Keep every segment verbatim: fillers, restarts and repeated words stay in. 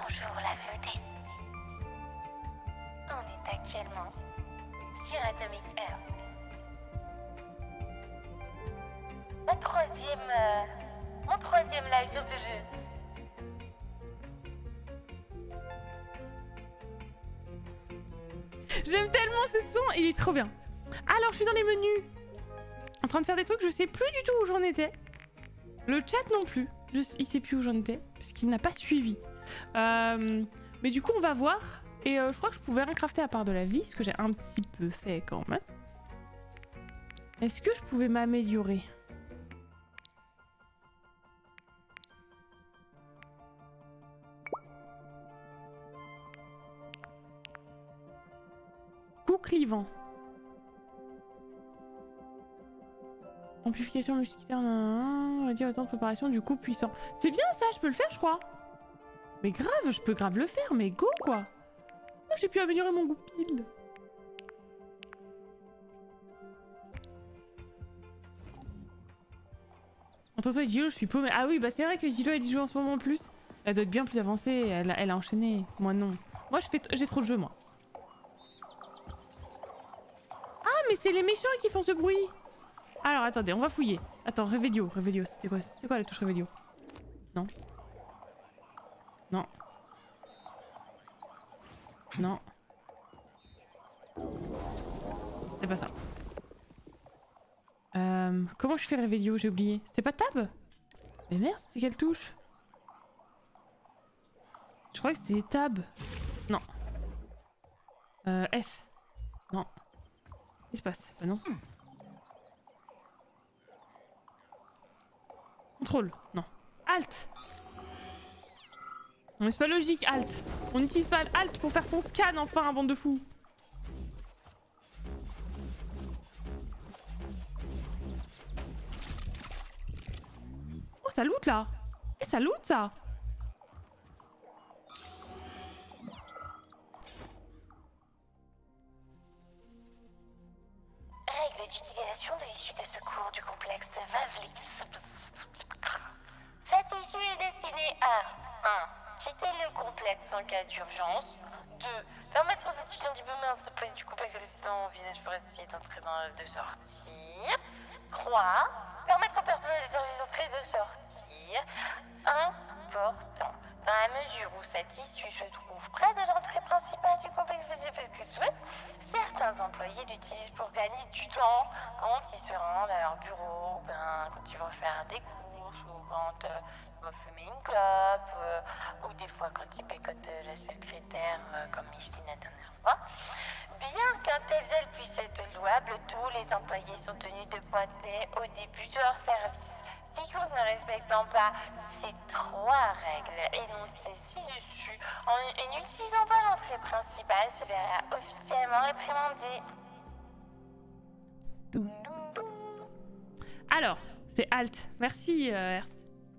Bonjour la V O D. On est actuellement sur Atomic Earth. Ma troisième, euh, mon troisième live sur ce jeu. J'aime tellement ce son, il est trop bien. Alors, je suis dans les menus, en train de faire des trucs, je sais plus du tout où j'en étais. Le chat non plus, je, il sait plus où j'en étais, parce qu'il n'a pas suivi. Euh, mais du coup, on va voir. Et euh, je crois que je pouvais rien crafter à part de la vie, ce que j'ai un petit peu fait quand même. Est-ce que je pouvais m'améliorer ? Coup clivant. Amplification musculaire, on va dire le temps de préparation du coup puissant. C'est bien ça, je peux le faire je crois. Mais grave, je peux grave le faire, mais go quoi. Oh, j'ai pu améliorer mon goupil. Attention, Gilo, je suis paumée. Ah oui, bah c'est vrai que Gilo elle y joue en ce moment en plus. Elle doit être bien plus avancée, elle, elle a enchaîné. Moi non. Moi je fais, j'ai trop de jeux moi. Ah mais c'est les méchants qui font ce bruit. Alors attendez, on va fouiller. Attends, Revelio, Revelio, c'était quoi, c'était quoi la touche Revelio? Non. Non. Non. C'est pas ça. Euh, comment je fais le Revelio? J'ai oublié. C'est pas tab? Mais merde, c'est quelle touche? Je crois que c'était tab. Non. Euh, F. Non. Qu'est-ce qui se passe? Bah non. Contrôle. Non. Alt. Non mais c'est pas logique, Alt. On n'utilise pas Alt pour faire son scan enfin, bande de fous. Oh ça loot là. Eh ça loot ça. Règle d'utilisation de l'issue de secours du complexe Vavlix. Cette issue est destinée à un. Quitter le complexe en cas d'urgence. deux. Permettre aux étudiants diplômés en supplément du complexe résistant au village forestier d'entrer dans de sortir. trois. Permettre au personnel des services d'entrée de sortir. Important. Dans la mesure où cette issue se trouve près de l'entrée principale du complexe, certains employés l'utilisent pour gagner du temps quand ils se rendent à leur bureau, ben, quand ils vont faire des courses ou quand euh, ils vont fumer une clope, euh, ou des fois quand ils pécotent euh, la secrétaire euh, comme Micheline la dernière fois. Bien qu'un tel zèle puisse être louable, tous les employés sont tenus de pointer au début de leur service. Quiconque ne respectant pas ces trois règles énoncées ci-dessus en, et n'utilisant pas l'entrée principale se verra officiellement réprimandé. Alors, c'est Alt. Merci euh, Hertz.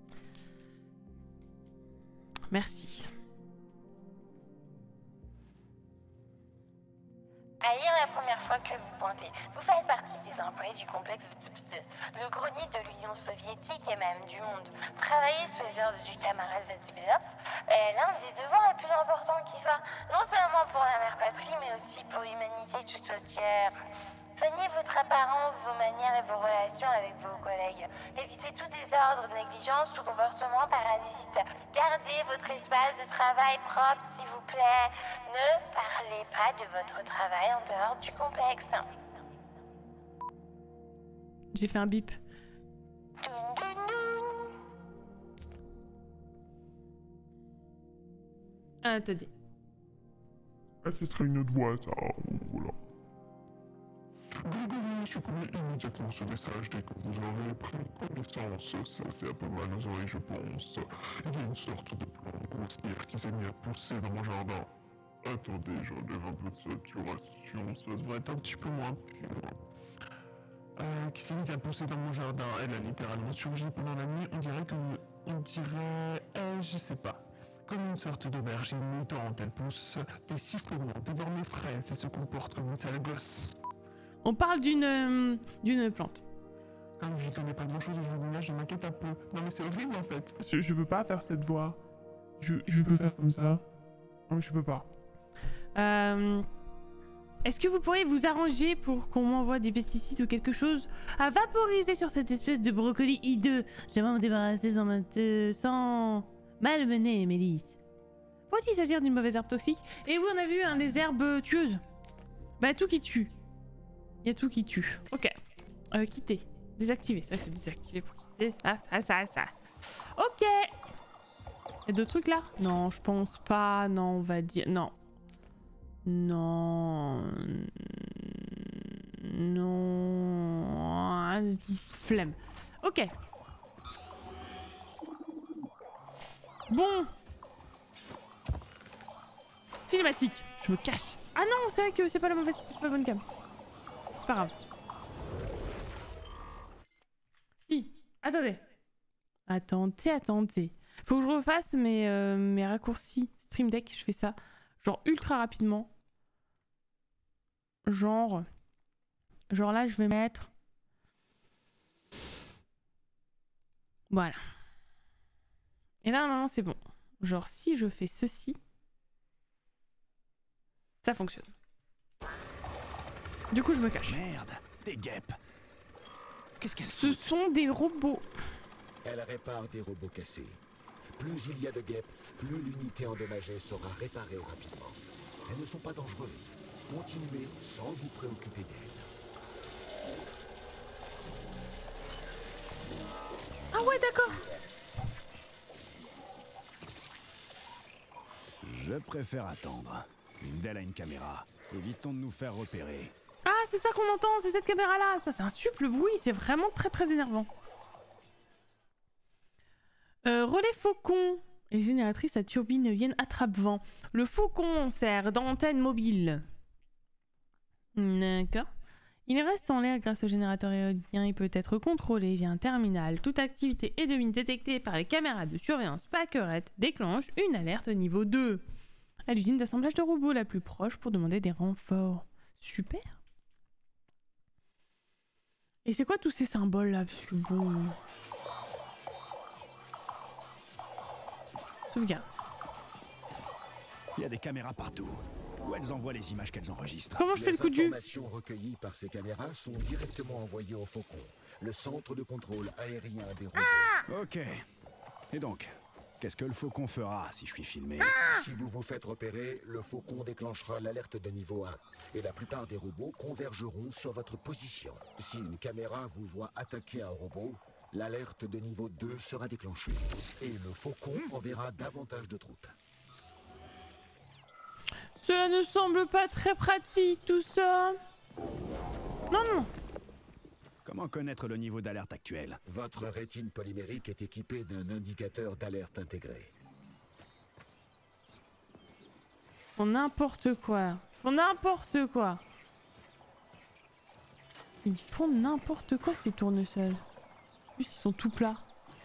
Merci. À lire la première fois que vous pointez, vous faites partie des employés du complexe, le grenier de l'Union soviétique et même du monde. Travailler sous les ordres du camarade Vasilov est l'un des devoirs les plus importants qui soit, non seulement pour la mère patrie, mais aussi pour l'humanité toute entière. Soignez votre apparence, vos manières et vos relations avec vos collègues. Évitez tout désordre, négligence ou comportement parasite. Gardez votre espace de travail propre, s'il vous plaît. Ne parlez pas de votre travail en dehors du complexe. J'ai fait un bip. Doun, doun, doun. Ah, attendez. Ah, ce serait une autre voix, ça. Voilà. Grégory, supprimez immédiatement ce message dès que vous en aurez pris connaissance. Ça fait un peu mal aux oreilles, je pense. Il y a une sorte de plante grossière qui s'est mise à pousser dans mon jardin. Attendez, j'enlève un peu de saturation, ça devrait être un petit peu moins pur. Euh, qui s'est mise à pousser dans mon jardin. Elle a littéralement surgi pendant la nuit. On dirait que... On dirait... Euh, je sais pas. Comme une sorte d'aubergine mutante, elle pousse des sifflements, dévore mes fraises et se comporte comme une sale gosse. On parle d'une euh, d'une plante. Comme je connais pas grand chose au jardinage, je m'inquiète un peu. Non mais c'est horrible en fait. Je, je peux pas faire cette voix. Je, je peux faire comme ça. Non, je peux pas. Euh... Est-ce que vous pourriez vous arranger pour qu'on m'envoie des pesticides ou quelque chose à vaporiser sur cette espèce de brocoli hideux? J'aimerais me débarrasser sans, me... sans malmener Mélisse. Faut-il s'agir d'une mauvaise herbe toxique? Et oui, on a vu hein, les herbes tueuses. Bah tout qui tue. Il y a tout qui tue. Ok. Euh, quitter. Désactiver. Ça c'est désactiver pour quitter. Ça, ça, ça, ça. Ok. Il y a d'autres trucs là? Non, je pense pas. Non, on va dire... Non. Non. Non. Flemme. Ok. Bon. Cinématique. Je me cache. Ah non, c'est vrai que c'est pas la mauvaise... C'est pas la bonne cam. C'est pas grave. Si. Attendez. Attendez, attendez. Faut que je refasse mes, euh, mes raccourcis Stream Deck. Je fais ça. Genre ultra rapidement. Genre... Genre là, je vais mettre... Voilà. Et là, normalement, c'est bon. Genre, si je fais ceci... Ça fonctionne. Du coup, je me cache. Merde, des guêpes. Qu'est-ce qu'elles Ce sont des robots. Elle répare des robots cassés. Plus il y a de guêpes, plus l'unité endommagée sera réparée rapidement. Elles ne sont pas dangereuses. Continuez sans vous préoccuper d'elles. Ah ouais, d'accord. Je préfère attendre. Une d'elles a une caméra. Évitons de nous faire repérer. Ah, c'est ça qu'on entend, c'est cette caméra-là. Ça, c'est un super bruit, c'est vraiment très très énervant. Euh, relais faucon. Et génératrice à turbine éolienne attrape-vent. Le faucon sert d'antenne mobile. D'accord. Il reste en l'air grâce au générateur éolien. Il peut être contrôlé via un terminal. Toute activité et devine détectée par les caméras de surveillance Packerette déclenche une alerte niveau deux. À l'usine d'assemblage de robots la plus proche pour demander des renforts. Super. Et c'est quoi tous ces symboles là? Parce que bon... Sauvegarde. Il y a des caméras partout. Où elles envoient les images qu'elles enregistrent. Comment je fais le coup de jus? Les informations recueillies par ces caméras sont directement envoyées au Faucon, le centre de contrôle aérien des robots. Ah! Ok. Et donc, qu'est-ce que le Faucon fera si je suis filmé? Ah! Si vous vous faites repérer, le Faucon déclenchera l'alerte de niveau un. Et la plupart des robots convergeront sur votre position. Si une caméra vous voit attaquer un robot, l'alerte de niveau deux sera déclenchée. Et le Faucon enverra davantage de troupes. Cela ne semble pas très pratique tout ça. Non, non. Comment connaître le niveau d'alerte actuel? Votre rétine polymérique est équipée d'un indicateur d'alerte intégré. Ils font n'importe quoi. Ils font n'importe quoi. Ils font n'importe quoi ces tournesols. En plus, ils sont tout plats.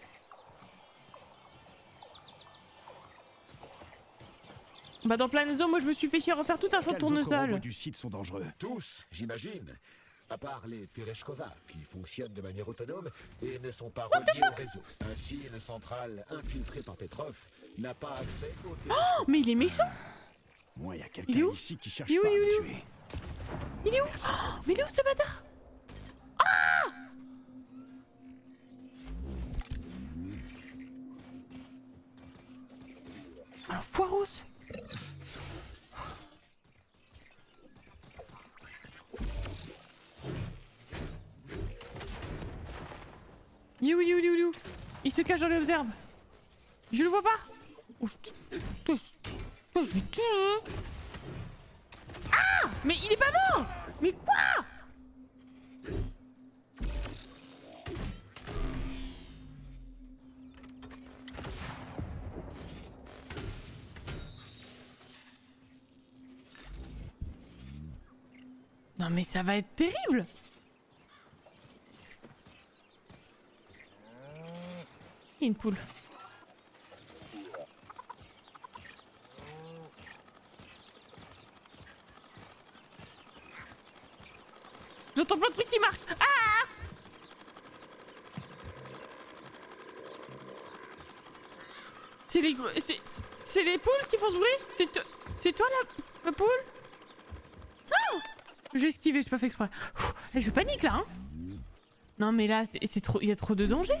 Bah dans Planezo, moi je me suis fait chier à refaire tout un champ de Quels autres tournesol. robots du site sont dangereux? Tous, j'imagine. À part les Tereshkova, qui fonctionnent de manière autonome et ne sont pas reliés au réseau. Ainsi, une centrale infiltrée par Petrov n'a pas accès au Oh, mais il est méchant. Moi, il y a Il est quelqu'un où? ici qui cherche Il est où, pas à il est me où? tuer. Il est où? Oh, mais il est où ce bâtard? Ah! Un foiros. Il est où, il est où, il est où, il est où? Il se cache dans les observes. Je le vois pas. Oh, je... je- je- je- Ah! Mais il est pas mort! Mais quoi? Non mais ça va être terrible! Il y a une poule. J'entends plein de trucs qui marchent! Ah! C'est les gros... c'est... C'est les poules qui font ce bruit? C'est to... c'est toi la... la poule? Non. J'ai esquivé, j'ai pas fait exprès. Ouh, je panique là, hein. Non mais là, c'est trop... il y a trop de danger.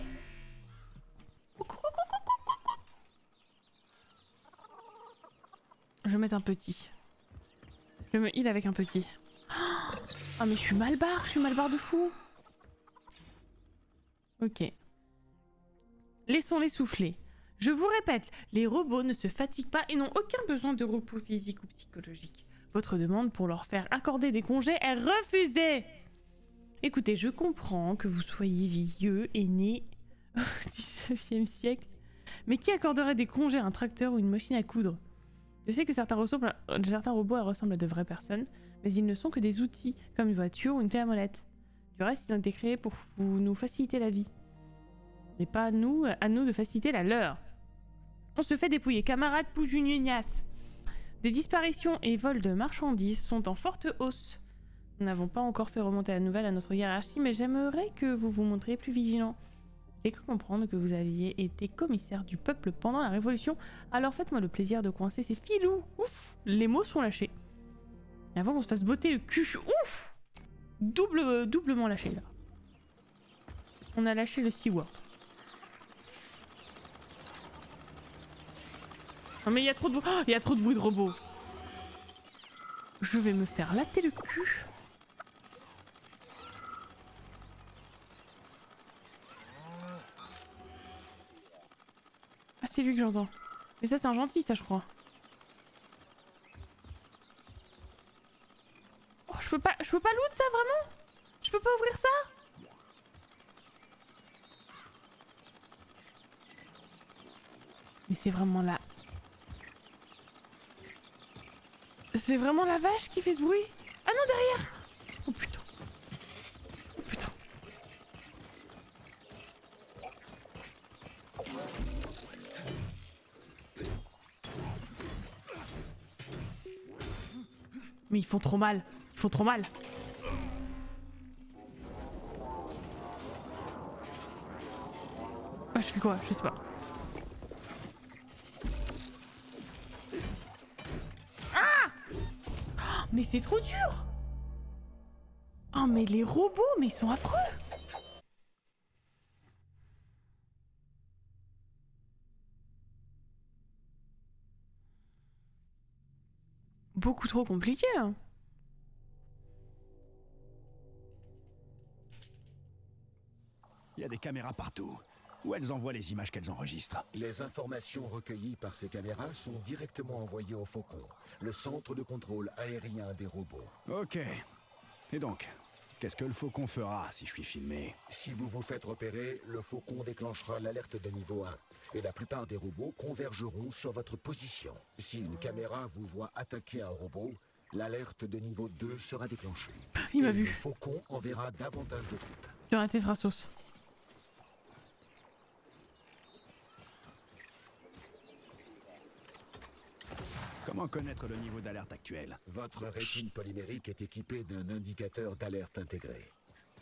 Je vais mettre un petit. Je me heal avec un petit. Ah mais je suis mal barre, je suis mal barre de fou. Ok. Laissons-les souffler. Je vous répète, les robots ne se fatiguent pas et n'ont aucun besoin de repos physique ou psychologique. Votre demande pour leur faire accorder des congés est refusée. Écoutez, je comprends que vous soyez vieux et né au dix-neuvième siècle, mais qui accorderait des congés à un tracteur ou une machine à coudre? Je sais que certains, ressemblent à... certains robots ressemblent à de vraies personnes, mais ils ne sont que des outils, comme une voiture ou une clé à molette. Du reste, ils ont été créés pour vous, nous faciliter la vie. Mais pas à nous, à nous de faciliter la leur. On se fait dépouiller, camarades Poujunias. Des disparitions et vols de marchandises sont en forte hausse. Nous n'avons pas encore fait remonter la nouvelle à notre hiérarchie, mais j'aimerais que vous vous montriez plus vigilants. J'ai cru comprendre que vous aviez été commissaire du peuple pendant la Révolution, alors faites-moi le plaisir de coincer ces filous. Ouf, les mots sont lâchés. Et avant qu'on se fasse botter le cul, ouf, double, euh, doublement lâché là. On a lâché le C-word. Non mais il y a trop de bruit, oh, il y a trop de bruit de robot. Je vais me faire latter le cul. Ah c'est lui que j'entends. Mais ça c'est un gentil ça je crois. Oh je peux pas, je peux pas loot ça vraiment? Je peux pas ouvrir ça? Mais c'est vraiment là. C'est vraiment la vache qui fait ce bruit? Ah non derrière! Oh putain. Oh putain. Mais ils font trop mal. Ils font trop mal. Ah je fais quoi? Je sais pas. Mais c'est trop dur! Oh mais les robots, mais ils sont affreux! Beaucoup trop compliqué là! Il y a des caméras partout. Où elles envoient les images qu'elles enregistrent. Les informations recueillies par ces caméras sont directement envoyées au Faucon, le centre de contrôle aérien des robots. Ok. Et donc, qu'est-ce que le Faucon fera si je suis filmé? Si vous vous faites repérer, le Faucon déclenchera l'alerte de niveau un, et la plupart des robots convergeront sur votre position. Si une caméra vous voit attaquer un robot, l'alerte de niveau deux sera déclenchée. Il m'a vu. Le Faucon enverra davantage de troupes. Sur la tétrasos. Comment connaître le niveau d'alerte actuel? Votre rétine polymérique est équipée d'un indicateur d'alerte intégré.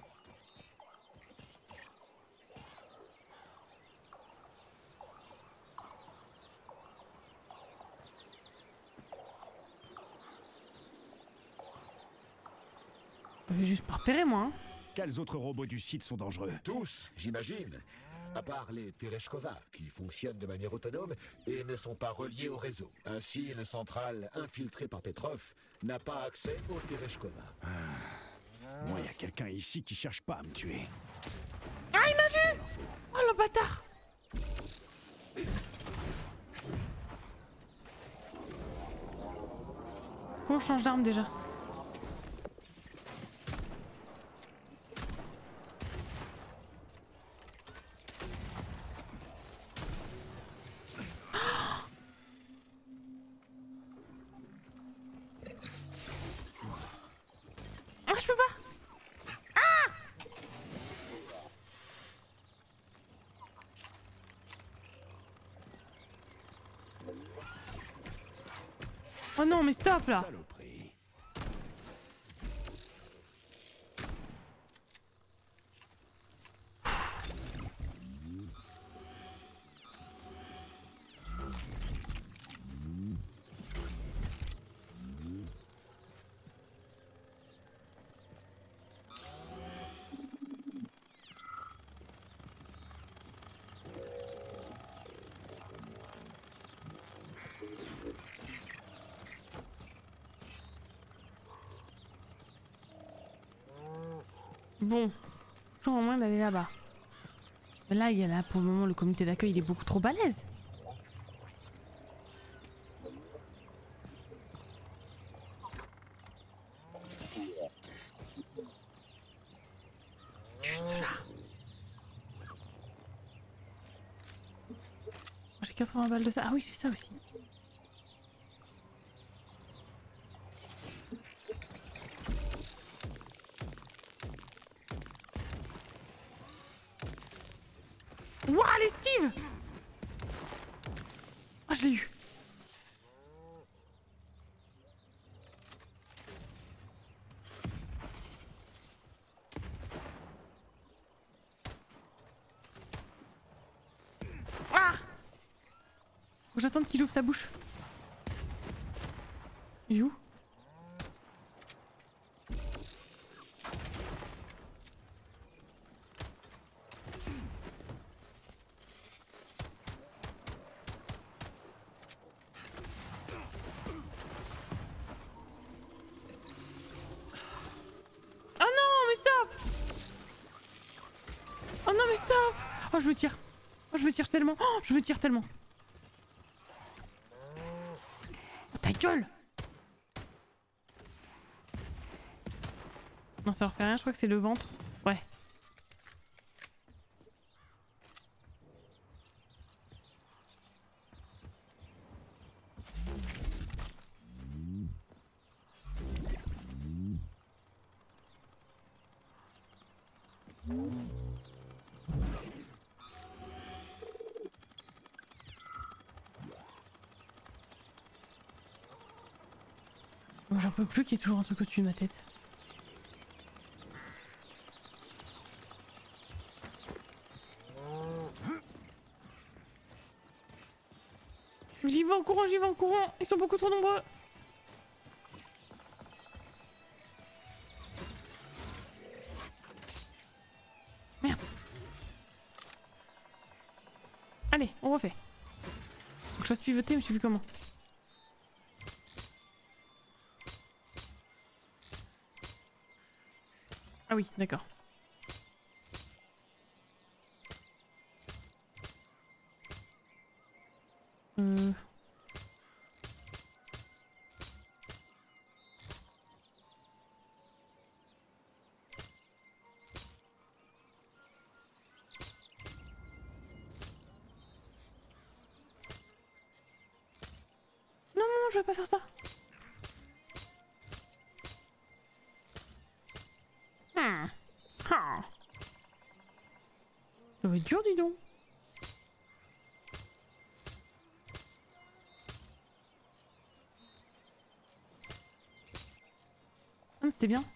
Je vais juste pas repérer moi. Hein. Quels autres robots du site sont dangereux? Tous, j'imagine. À part les Tereshkova, qui fonctionnent de manière autonome et ne sont pas reliés au réseau. Ainsi, le central infiltré par Petrov n'a pas accès aux Tereshkova. Ah. Moi, il y a quelqu'un ici qui cherche pas à me tuer. Ah, il m'a vu! Oh, le bâtard! Comment on change d'arme déjà? Oh non mais stop là. Saloperie. Bon. Toujours au moins d'aller là-bas. Là, il y a là, pour le moment, le comité d'accueil, il est beaucoup trop balèze. Juste là. J'ai quatre-vingts balles de ça. Ah oui, c'est ça aussi. Wouah, l'esquive! Ah, je l'ai eu. Ah! Faut que j'attende qu'il ouvre sa bouche. Il est où? Oh, je me tire. Oh, je me tire tellement. Oh, je me tire tellement. Oh, ta gueule. Non, ça leur fait rien. Je crois que c'est le ventre. Ouais. J'en peux plus qu'il y ait toujours un truc au-dessus de ma tête. J'y vais en courant, j'y vais en courant. Ils sont beaucoup trop nombreux. Merde. Allez, on refait. Faut que je fasse pivoter, mais je sais plus comment. Ah oui, d'accord. Euh... Non, non, je vais pas faire ça. Hmm. Ah. Ça va être dur, dis donc. Ah, c'était bien.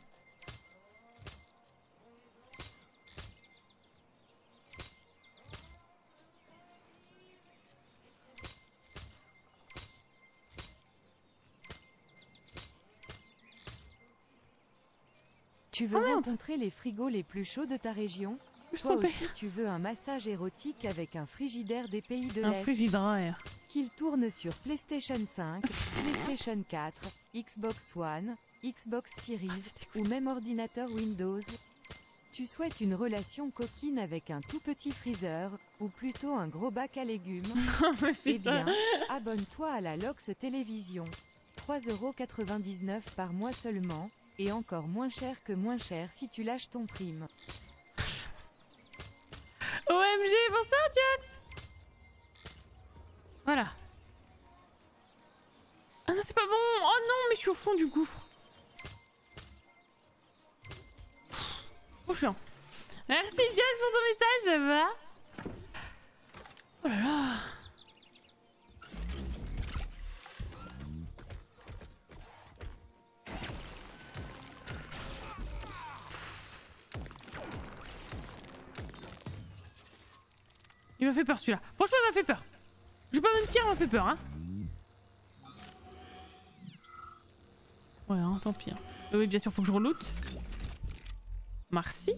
Tu veux Oh, rencontrer les frigos les plus chauds de ta région? Toi aussi tu veux un massage érotique avec un frigidaire des pays de Un l'Est frigidaire. qu'il tourne sur PlayStation cinq, PlayStation quatre, Xbox One, Xbox Series Ah, ou même ordinateur Windows. Tu souhaites une relation coquine avec un tout petit freezer ou plutôt un gros bac à légumes? Eh bien, abonne-toi à la Lox Télévision. trois euros quatre-vingt-dix-neuf par mois seulement, et encore moins cher que moins cher si tu lâches ton prime. O M G, bonsoir Jets. Voilà. Ah non, c'est pas bon. Oh non, mais je suis au fond du gouffre. Trop chiant. Merci Jets pour ton message, ça va? Oh là là. Il m'a fait peur celui-là. Franchement, il m'a fait peur. Je vais pas me mentir, il m'a fait peur, hein. Ouais, hein, tant pis. Hein. Euh, oui, bien sûr, faut que je reloot. Merci.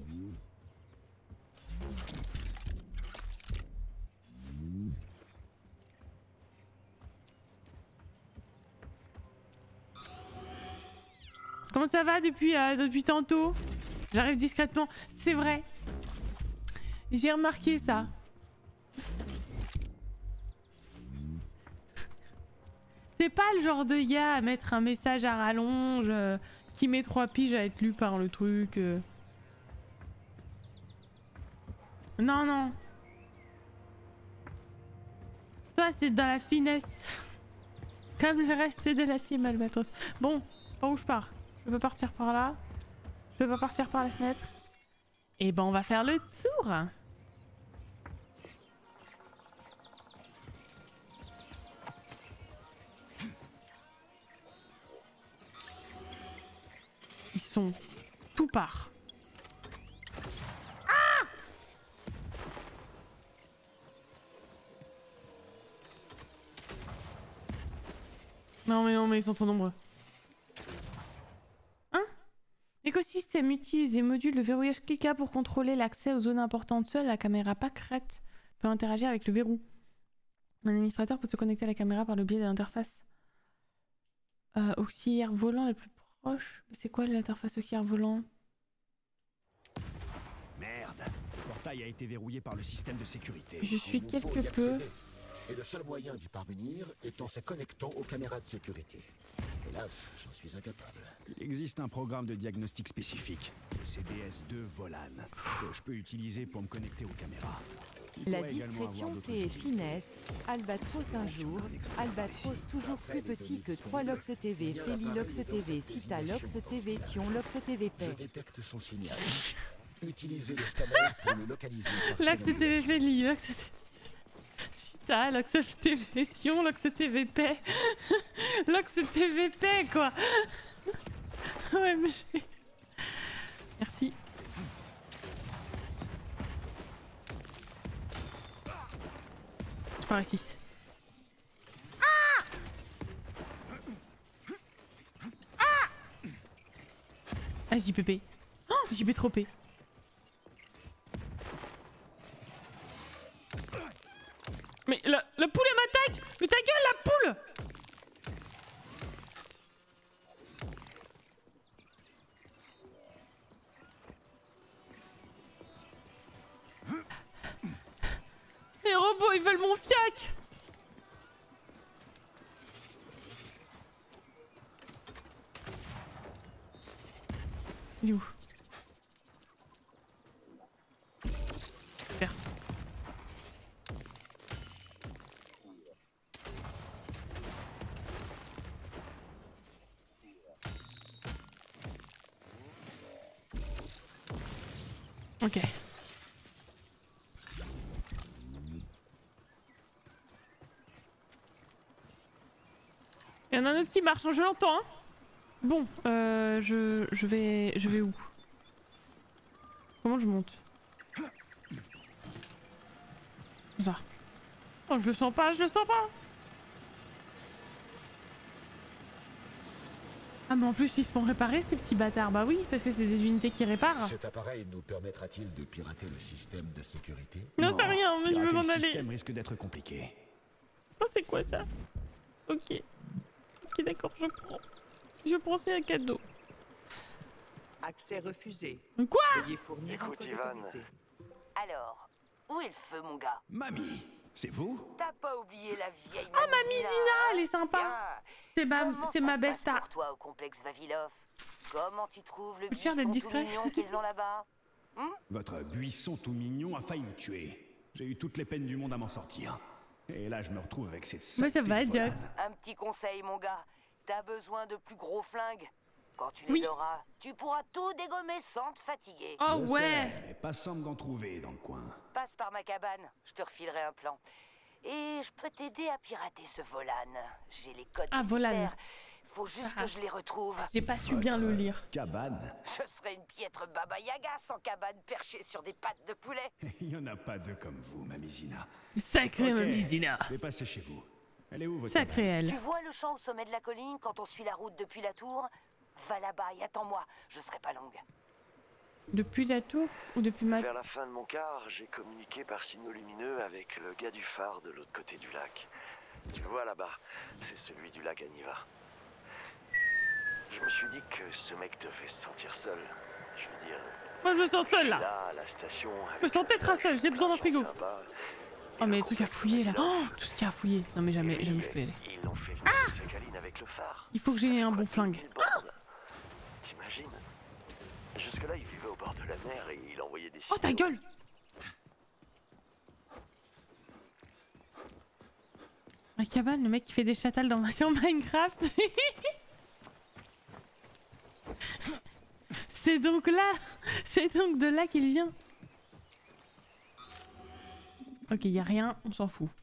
Comment ça va depuis, euh, depuis tantôt? J'arrive discrètement. C'est vrai. J'ai remarqué ça. C'est pas le genre de gars à mettre un message à rallonge euh, qui met trois piges à être lu par le truc. Euh. Non, non. Ça, c'est dans la finesse. Comme le reste de la team Albatros. Bon, par où je pars? Je peux partir par là. Je peux pas partir par la fenêtre. Et ben, on va faire le tour. Ils sont tout part. Ah! Non mais non mais ils sont trop nombreux. Hein? L'écosystème utilise des modules de verrouillage cliquable pour contrôler l'accès aux zones importantes. Seule la caméra pâquerette peut interagir avec le verrou. Un administrateur peut se connecter à la caméra par le biais de l'interface euh, auxiliaire volant le plus proche. C'est quoi l'interface auxiliaire volant? Merde, le portail a été verrouillé par le système de sécurité. Je suis Il nous faut quelque y peu... accéder. Et le seul moyen d'y parvenir est en se connectant aux caméras de sécurité. Hélas, j'en suis incapable. Il existe un programme de diagnostic spécifique, le C D S deux Volan, que je peux utiliser pour me connecter aux caméras. Il La pourrait également discrétion avoir d'autres c'est utilités. finesse. Albatros un jour. Albatros toujours plus petit que trois Lox T V. Felilox T V. Cita Lox T V. Tion Lox T V Je P. détecte son signal. Utilisez le scanner pour le localiser. par Lox T V triangulation. Feli, Lox T V... Sita, Lox T V Sion, Lox T V P. Lox T V P quoi. O M G. Merci. Je pars ici. Ah! Ah! Ah, J P P. Oh, J P trop P. Mais la, la poule elle m'attaque! Mais ta gueule la poule! Les robots ils veulent mon fiac! Il est où? Super. Ok. Il y en a un autre qui marche, hein, je l'entends. Hein. Bon, euh, je, je vais, je vais où? Comment je monte? Ça. Oh, je le sens pas, je le sens pas. Ah mais en plus ils se font réparer ces petits bâtards. Bah oui, parce que c'est des unités qui réparent. Cet appareil nous permettra-t-il de pirater le système de sécurité? Non, c'est rien, mais je veux Pirater m'en le aller. système risque d'être compliqué. Oh c'est quoi ça? Ok. Ok d'accord, je prends. Je prends, c'est un cadeau. Accès refusé. Quoi? Veuillez fournir un Écoute, code Ivan. autorisé. Alors, où est le feu, mon gars? Mamie, c'est vous? T'as pas oublié la vieille Ah mamie Zina, elle est sympa. C'est ma, Comment c'est ça ma se besta. passe pour toi au complexe Vavilov? Comment tu trouves le Coûte cher buisson d'être tout discret. mignon qu'ils ont là-bas? Votre buisson tout mignon a failli me tuer. J'ai eu toutes les peines du monde à m'en sortir. Et là, je me retrouve avec cette Ouais, ça saleté va, de Jack. volane. Un petit conseil, mon gars. T'as besoin de plus gros flingues. Quand tu les Oui. auras, tu pourras tout dégommer sans te fatiguer. Oh Je ouais. sais, mais pas semble d'en trouver dans le coin. Passe par ma cabane, je te refilerai un plan. Et je peux t'aider à pirater ce Volan. J'ai les codes Ah, Volan. nécessaires. Faut juste Ah. que je les retrouve. J'ai pas su bien le lire. Cabane? Je serais une piètre Baba Yaga sans cabane perchée sur des pattes de poulet. Il y en a pas deux comme vous, Mamie Zina. Sacré Ok, mamie Zina. Je vais passer chez vous. Elle est où, votre Sacré cabane? elle. Tu vois le champ au sommet de la colline quand on suit la route depuis la tour? Va là-bas et attends-moi, je serai pas longue. Depuis la tour ou depuis ma... Vers la fin de mon quart, j'ai communiqué par signaux lumineux avec le gars du phare de l'autre côté du lac. Tu le vois là-bas, c'est celui du lac Aniva. Je me suis dit que ce mec te fait se sentir seul. Je veux dire... Moi, je me sens seule, là. Là, la station... Je me sens peut-être à seule, j'ai besoin d'un frigo. Sympa, oh, mais les trucs à fouiller, là. Oh, tout ce qu'il y a à fouiller. Non, mais jamais, jamais je peux y aller. Ils l'ont fait venir de Sakhaline avec le phare. Il faut que j'ai un bon flingue. T'imagines? Jusque-là, il vivait au bord de la mer et il envoyait des... Oh, ta gueule! Ma cabane, le mec qui fait des chatals dans sur Minecraft. C'est donc là, c'est donc de là qu'il vient. Ok, y a rien, on s'en fout.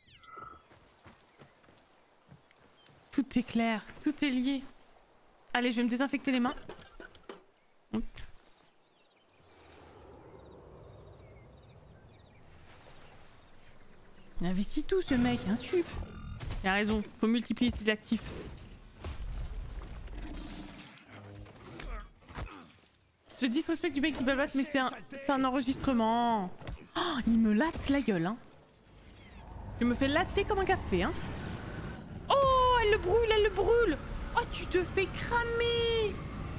Tout est clair, tout est lié. Allez, je vais me désinfecter les mains. Hop. Il investit tout ce mec, un sup. Il a raison, faut multiplier ses actifs. Je disrespecte du mec qui balbate, mais c'est un, c'est un enregistrement. Oh, il me latte la gueule, hein. Je me fais latter comme un café, hein. Oh, elle le brûle, elle le brûle. Oh, tu te fais cramer.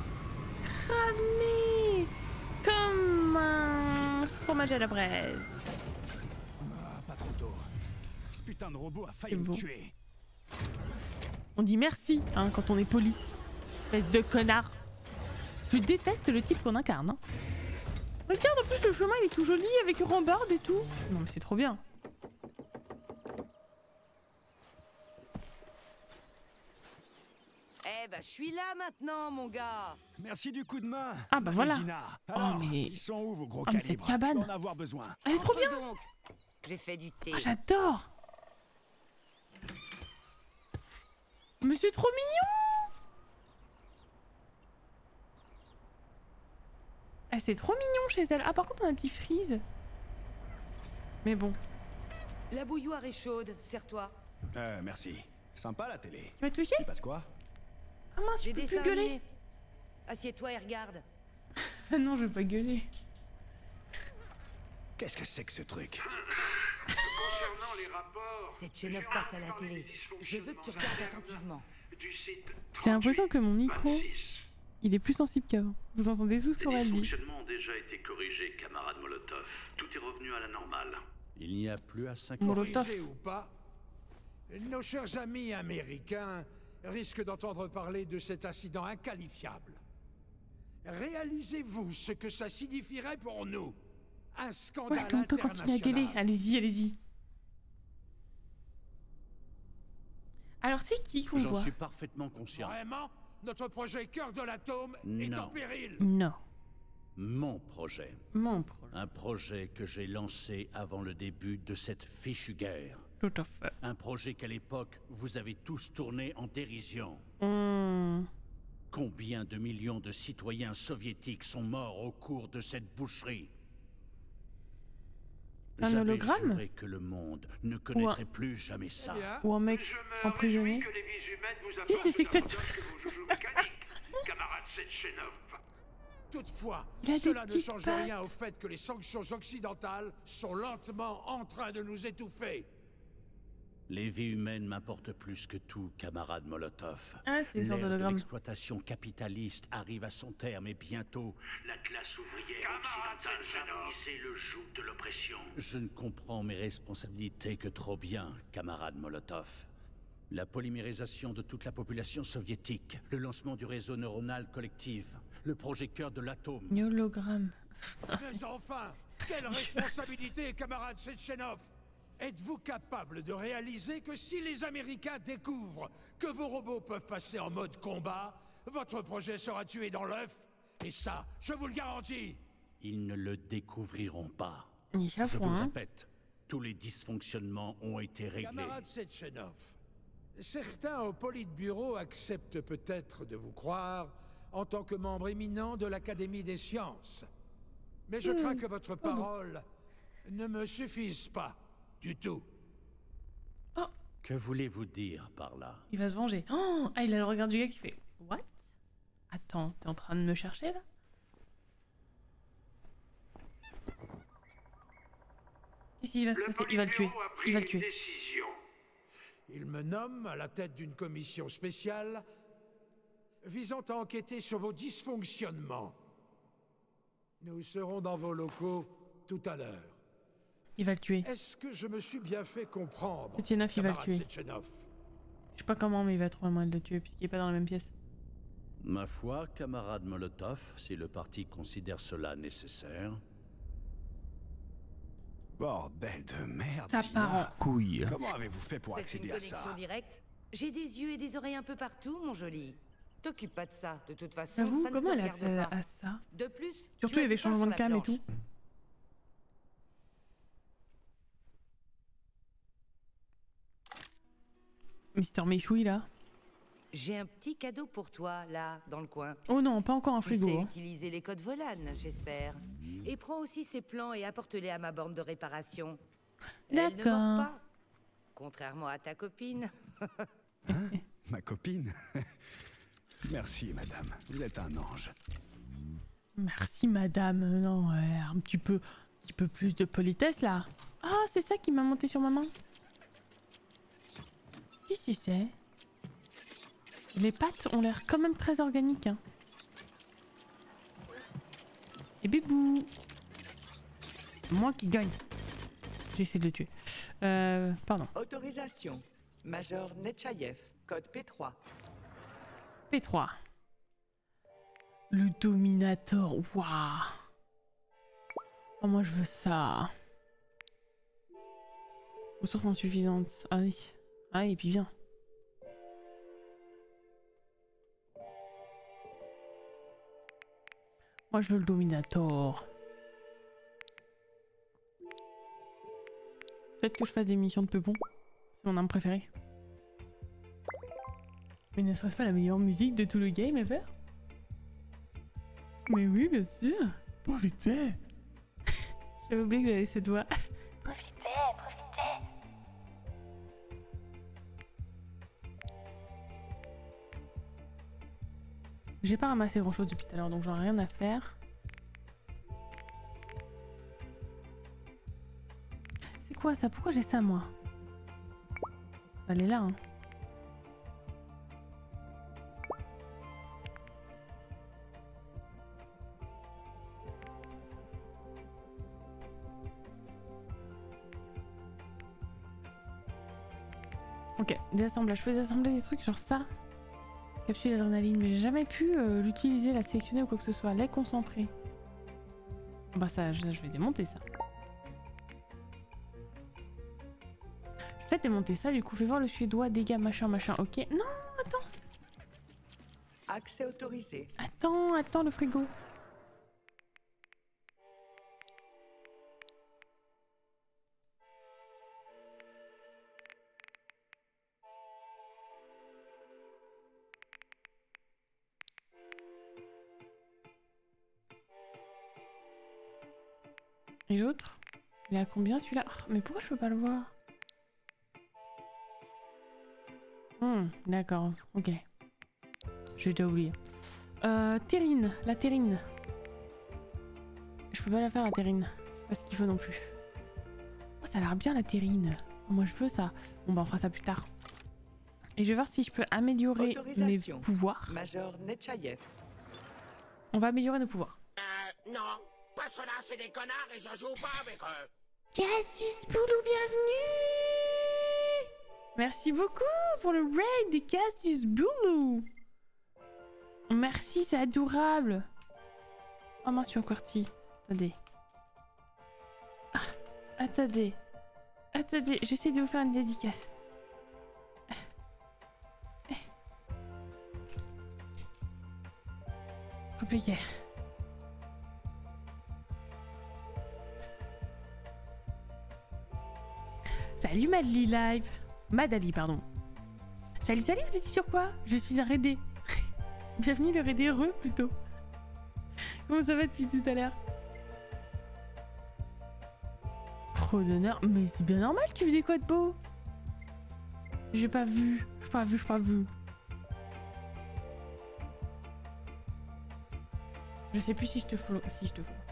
Cramer. Comme un fromage à la braise. Ah, pas trop tôt. Ce putain de robot a failli bon. me tuer. On dit merci, hein, quand on est poli. Espèce de connard. Je déteste le type qu'on incarne. Hein. Regarde, en plus le chemin il est tout joli avec rambarde et tout. Non mais c'est trop bien. Eh bah je suis là maintenant mon gars. Merci du coup de main. Ah bah voilà. Alors, oh mais... ils sont où vos gros oh, mais calibres? cette cabane. Je vais en avoir besoin. Elle est trop bien. Donc, j'ai fait du thé. Ah, j'adore. Mais c'est trop mignon. Ah, c'est trop mignon chez elle. Ah, par contre, on a un petit freeze. Mais bon. La bouilloire est chaude, serre-toi. Euh, merci. Sympa la télé. Tu vas te toucher? Il passe quoi? Ah mince, je peux plus gueuler. Assieds-toi et regarde. Ah non, je veux pas gueuler. Qu'est-ce que c'est que ce truc? Concernant les rapports... Setchenov passe à la télé. Je veux que tu regardes attentivement. J'ai l'impression que mon micro... il est plus sensible qu'avant. Vous entendez tout ce qu'on a dit. Les dysfonctionnements ont déjà été corrigés, camarade Molotov. Tout est revenu à la normale. Il n'y a plus à s'inquiéter. Corrigé ou pas, nos chers amis américains risquent d'entendre parler de cet incident inqualifiable. Réalisez-vous ce que ça signifierait pour nous? Un scandale ouais, on peut continuer à gueuler. Allez-y, allez-y. Alors c'est qui qu'on voit? J'en suis parfaitement conscient. Vraiment? Notre projet Cœur de l'Atome est en péril? Non. Mon projet. Mon projet. Un projet que j'ai lancé avant le début de cette fichue guerre. Tout à fait. Un projet qu'à l'époque, vous avez tous tourné en dérision. Mmh. Combien de millions de citoyens soviétiques sont morts au cours de cette boucherie? Un hologramme? J'avais juré que le monde ne connaîtrait un... plus jamais ça. Ou un mec emprisonné. Qu'est-ce que c'est que cette... Camarade Setchenov. Toutefois, cela ne change pattes. rien au fait que les sanctions occidentales sont lentement en train de nous étouffer. Les vies humaines m'importent plus que tout, camarade Molotov. Ah, c'est l'ère de hologramme. l'exploitation capitaliste arrive à son terme et bientôt... La classe ouvrière occidentale va briser le joug de l'oppression. Je ne comprends mes responsabilités que trop bien, camarade Molotov. La polymérisation de toute la population soviétique, le lancement du réseau neuronal collectif, le projet Cœur de l'Atome... Hologramme. Mais enfin, quelle responsabilité, camarade Setchenov! Êtes-vous capable de réaliser que si les Américains découvrent que vos robots peuvent passer en mode combat, votre projet sera tué dans l'œuf? Et ça, je vous le garantis! Ils ne le découvriront pas. Je vous le répète, tous les dysfonctionnements ont été réglés. Camarade Setchenov, certains au Politburo acceptent peut-être de vous croire en tant que membre éminent de l'Académie des sciences. Mais je crains que votre parole ne me suffise pas. Du tout. Oh. Que voulez-vous dire par là? Il va se venger. Oh, ah, il a le regard du gars qui fait What? Attends, t'es en train de me chercher là? Ici, il va se passer, il va le tuer. Il va le tuer. Il me nomme à la tête d'une commission spéciale visant à enquêter sur vos dysfonctionnements. Nous serons dans vos locaux tout à l'heure. Il va le tuer. Est-ce que je me suis bien fait comprendre? Sechenov, il va le tuer. Sechenov. Je sais pas comment, mais il va trouver un moyen de le tuer puisqu'il est pas dans la même pièce. Ma foi, camarade Molotov, si le parti considère cela nécessaire. Bordel de merde. Ça part en couille. Comment avez-vous fait pour accéder à ça? C'est une connexion directe. J'ai des yeux et des oreilles un peu partout, mon joli. T'occupe pas de ça. De toute façon, J'avoue, ça ne comment te elle a regarde accès pas. à ça? De plus, surtout tu avec as les du pain changements sur de la cam et planche. tout. Mister Méchoui là. J'ai un petit cadeau pour toi, là, dans le coin. Oh non, pas encore un Tu frigo. sais hein. utiliser les codes Volan, j'espère. Et prends aussi ces plans et apporte-les à ma borne de réparation. Elle ne D'accord. mord pas. Contrairement à ta copine. Hein? Ma copine? Merci, madame. Vous êtes un ange. Merci madame. Non, ouais, un petit peu, un petit peu plus de politesse là. Ah, c'est ça qui m'a monté sur ma main. Qui c'est c'est? Les pattes ont l'air quand même très organiques. Hein. Et bibou. Moi qui gagne. J'essaie de le tuer. Euh, pardon. Autorisation. Major Netchaïev, code P trois. P trois. Le Dominator. Waouh. Oh, moi je veux ça. Ressources insuffisantes. Ah oui. Ah, et puis viens. Moi je veux le Dominator. Peut-être que je fasse des missions de peupon. C'est mon arme préférée. Mais ne serait-ce pas la meilleure musique de tout le game ever? Mais oui, bien sûr. Profitez. J'avais oublié que j'avais cette voix. Profitez, profitez. J'ai pas ramassé grand chose depuis tout à l'heure, donc j'en ai rien à faire. C'est quoi ça? Pourquoi j'ai ça moi? Elle est là, hein. Ok, désassemblage. Je peux désassembler des trucs genre ça. Capsule d'adrénaline, mais j'ai jamais pu euh, l'utiliser, la sélectionner ou quoi que ce soit. Lait concentré. Bah ça, je, je vais démonter ça. Je vais démonter ça, du coup, fais voir le suédois, dégâts, machin, machin. Ok. Non, attends. Accès autorisé. Attends, attends le frigo. Et l'autre? Il est à combien celui-là? Oh, mais pourquoi je peux pas le voir? Hmm, d'accord, ok. J'ai déjà oublié. Euh, terrine, la terrine. Je peux pas la faire la terrine. Je sais pas ce qu'il faut non plus. Oh, ça a l'air bien la terrine. Moi je veux ça. Bon bah on fera ça plus tard. Et je vais voir si je peux améliorer mes pouvoirs. Major Netchaïev. On va améliorer nos pouvoirs. Euh, non. Pas cela, c'est des connards et je joue pas avec eux. Cassius Boulou, bienvenue. Merci beaucoup pour le raid de Cassius Boulou. Merci, c'est adorable. Oh mince, je suis encore partie. Attendez. Ah, attendez. Attendez, j'essaie de vous faire une dédicace. Compliqué. Salut Madly Live. Madali, pardon. Salut, salut, vous étiez sur quoi? Je suis un raidé. Bienvenue le raidé heureux plutôt. Comment ça va depuis tout à l'heure? Trop d'honneur. Mais c'est bien normal, tu faisais quoi de beau? J'ai pas vu. J'ai pas vu, j'ai pas vu. Je sais plus si je te follow. Si je te follow.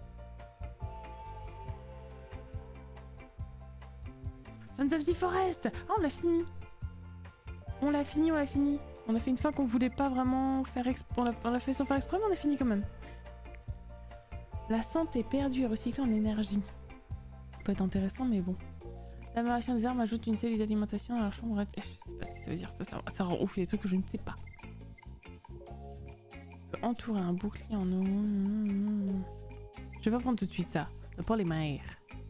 Sons of the Forest. Ah, on l'a fini. On l'a fini, on l'a fini. On a fait une fin qu'on voulait pas vraiment faire exprès. On l'a fait sans faire exprès, mais on a fini quand même. La santé perdue et recyclée en énergie. Ça peut être intéressant, mais bon. L'amélioration des armes ajoute une cellule d'alimentation à la chambre. Je sais pas ce que ça veut dire, ça, ça, ça rend ouf les trucs que je ne sais pas. Entourer un bouclier en eau. Je vais pas prendre tout de suite ça. Pour les mères.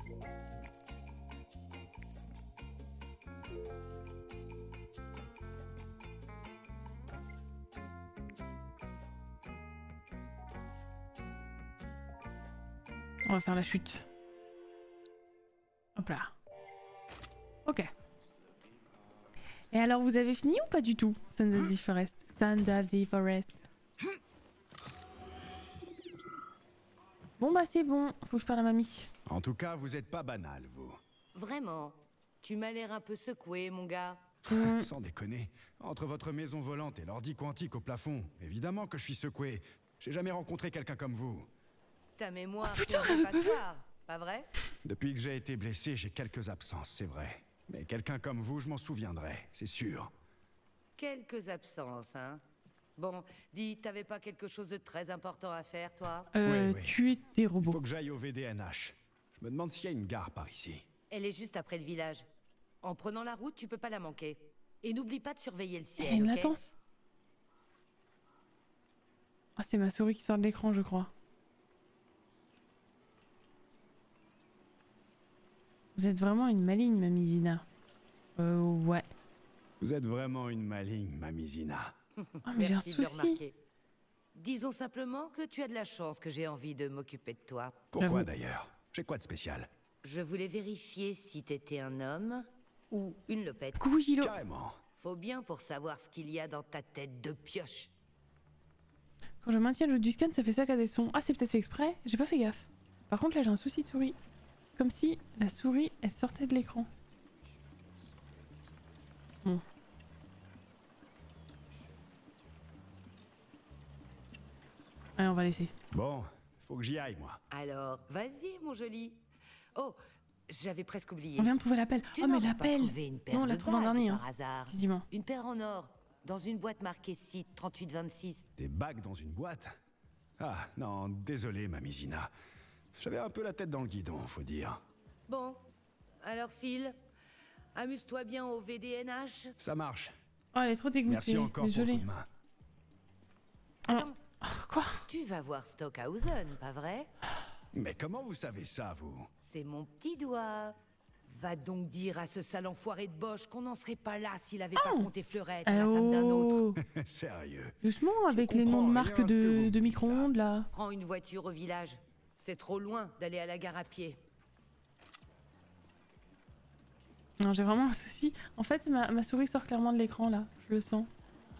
On va faire la chute. Hop là. Ok. Et alors, vous avez fini ou pas du tout? Sons of the Forest. Sons of the Forest. Bon bah c'est bon, faut que je parle à mamie. En tout cas, vous êtes pas banal, vous. Vraiment. Tu m'as l'air un peu secoué, mon gars. Mmh. Sans déconner. Entre votre maison volante et l'ordi quantique au plafond, évidemment que je suis secoué. J'ai jamais rencontré quelqu'un comme vous. Ta mémoire, c'est une passoire, pas vrai? Depuis que j'ai été blessé, j'ai quelques absences, c'est vrai. Mais quelqu'un comme vous, je m'en souviendrai, c'est sûr. Quelques absences, hein? Bon, dis, t'avais pas quelque chose de très important à faire, toi? Euh, oui, oui. tuer des robots. Faut que j'aille au V D N H. Je me demande s'il y a une gare par ici. Elle est juste après le village. En prenant la route, tu peux pas la manquer. Et n'oublie pas de surveiller le ciel, Eh, une ok? latence. Ah, c'est ma souris qui sort de l'écran, je crois. Vous êtes vraiment une maligne, mamie Zina. Euh, ouais. Vous êtes vraiment une maligne, mamie Zina. Ah, mais j'ai un Merci de le souci. remarquer. Disons simplement que tu as de la chance que j'ai envie de m'occuper de toi. Pourquoi d'ailleurs? J'ai quoi de spécial? Je voulais vérifier si t'étais un homme ou une lopette. Coucou Gilo. Carrément. Faut bien pour savoir ce qu'il y a dans ta tête de pioche. Quand je maintiens le jeu du scan, ça fait saccader des sons. Ah, c'est peut-être fait exprès. J'ai pas fait gaffe. Par contre, là, j'ai un souci de souris. Comme si la souris, elle sortait de l'écran. Bon. Allez, on va laisser. Bon, faut que j'y aille, moi. Alors, vas-y, mon joli. Oh, j'avais presque oublié. On vient de trouver l'appel. Tu Oh, mais n'aurais pas l'appel. trouvé une paire Non, on l'a de trouvé en bagues dernier, par hein. hasard. Quasiment. Une paire en or, dans une boîte marquée site trente-huit vingt-six. Des bagues dans une boîte? Ah, non, désolé, mamie Zina. J'avais un peu la tête dans le guidon, faut dire. Bon, alors Phil, amuse-toi bien au V D N H. Ça marche. Oh, elle est trop dégoûtée. Merci encore Désolée. pour le coup de main. Attends. Quoi? Tu vas voir Stockhausen, pas vrai? Mais comment vous savez ça, vous? C'est mon petit doigt. Va donc dire à ce sale enfoiré de Bosch qu'on n'en serait pas là s'il avait pas compté Fleurette à la Oh. femme d'un autre. Sérieux? Doucement avec les noms de marques de, de micro-ondes là. Prends une voiture au village. C'est trop loin d'aller à la gare à pied. Non, j'ai vraiment un souci. En fait, ma, ma souris sort clairement de l'écran là. Je le sens.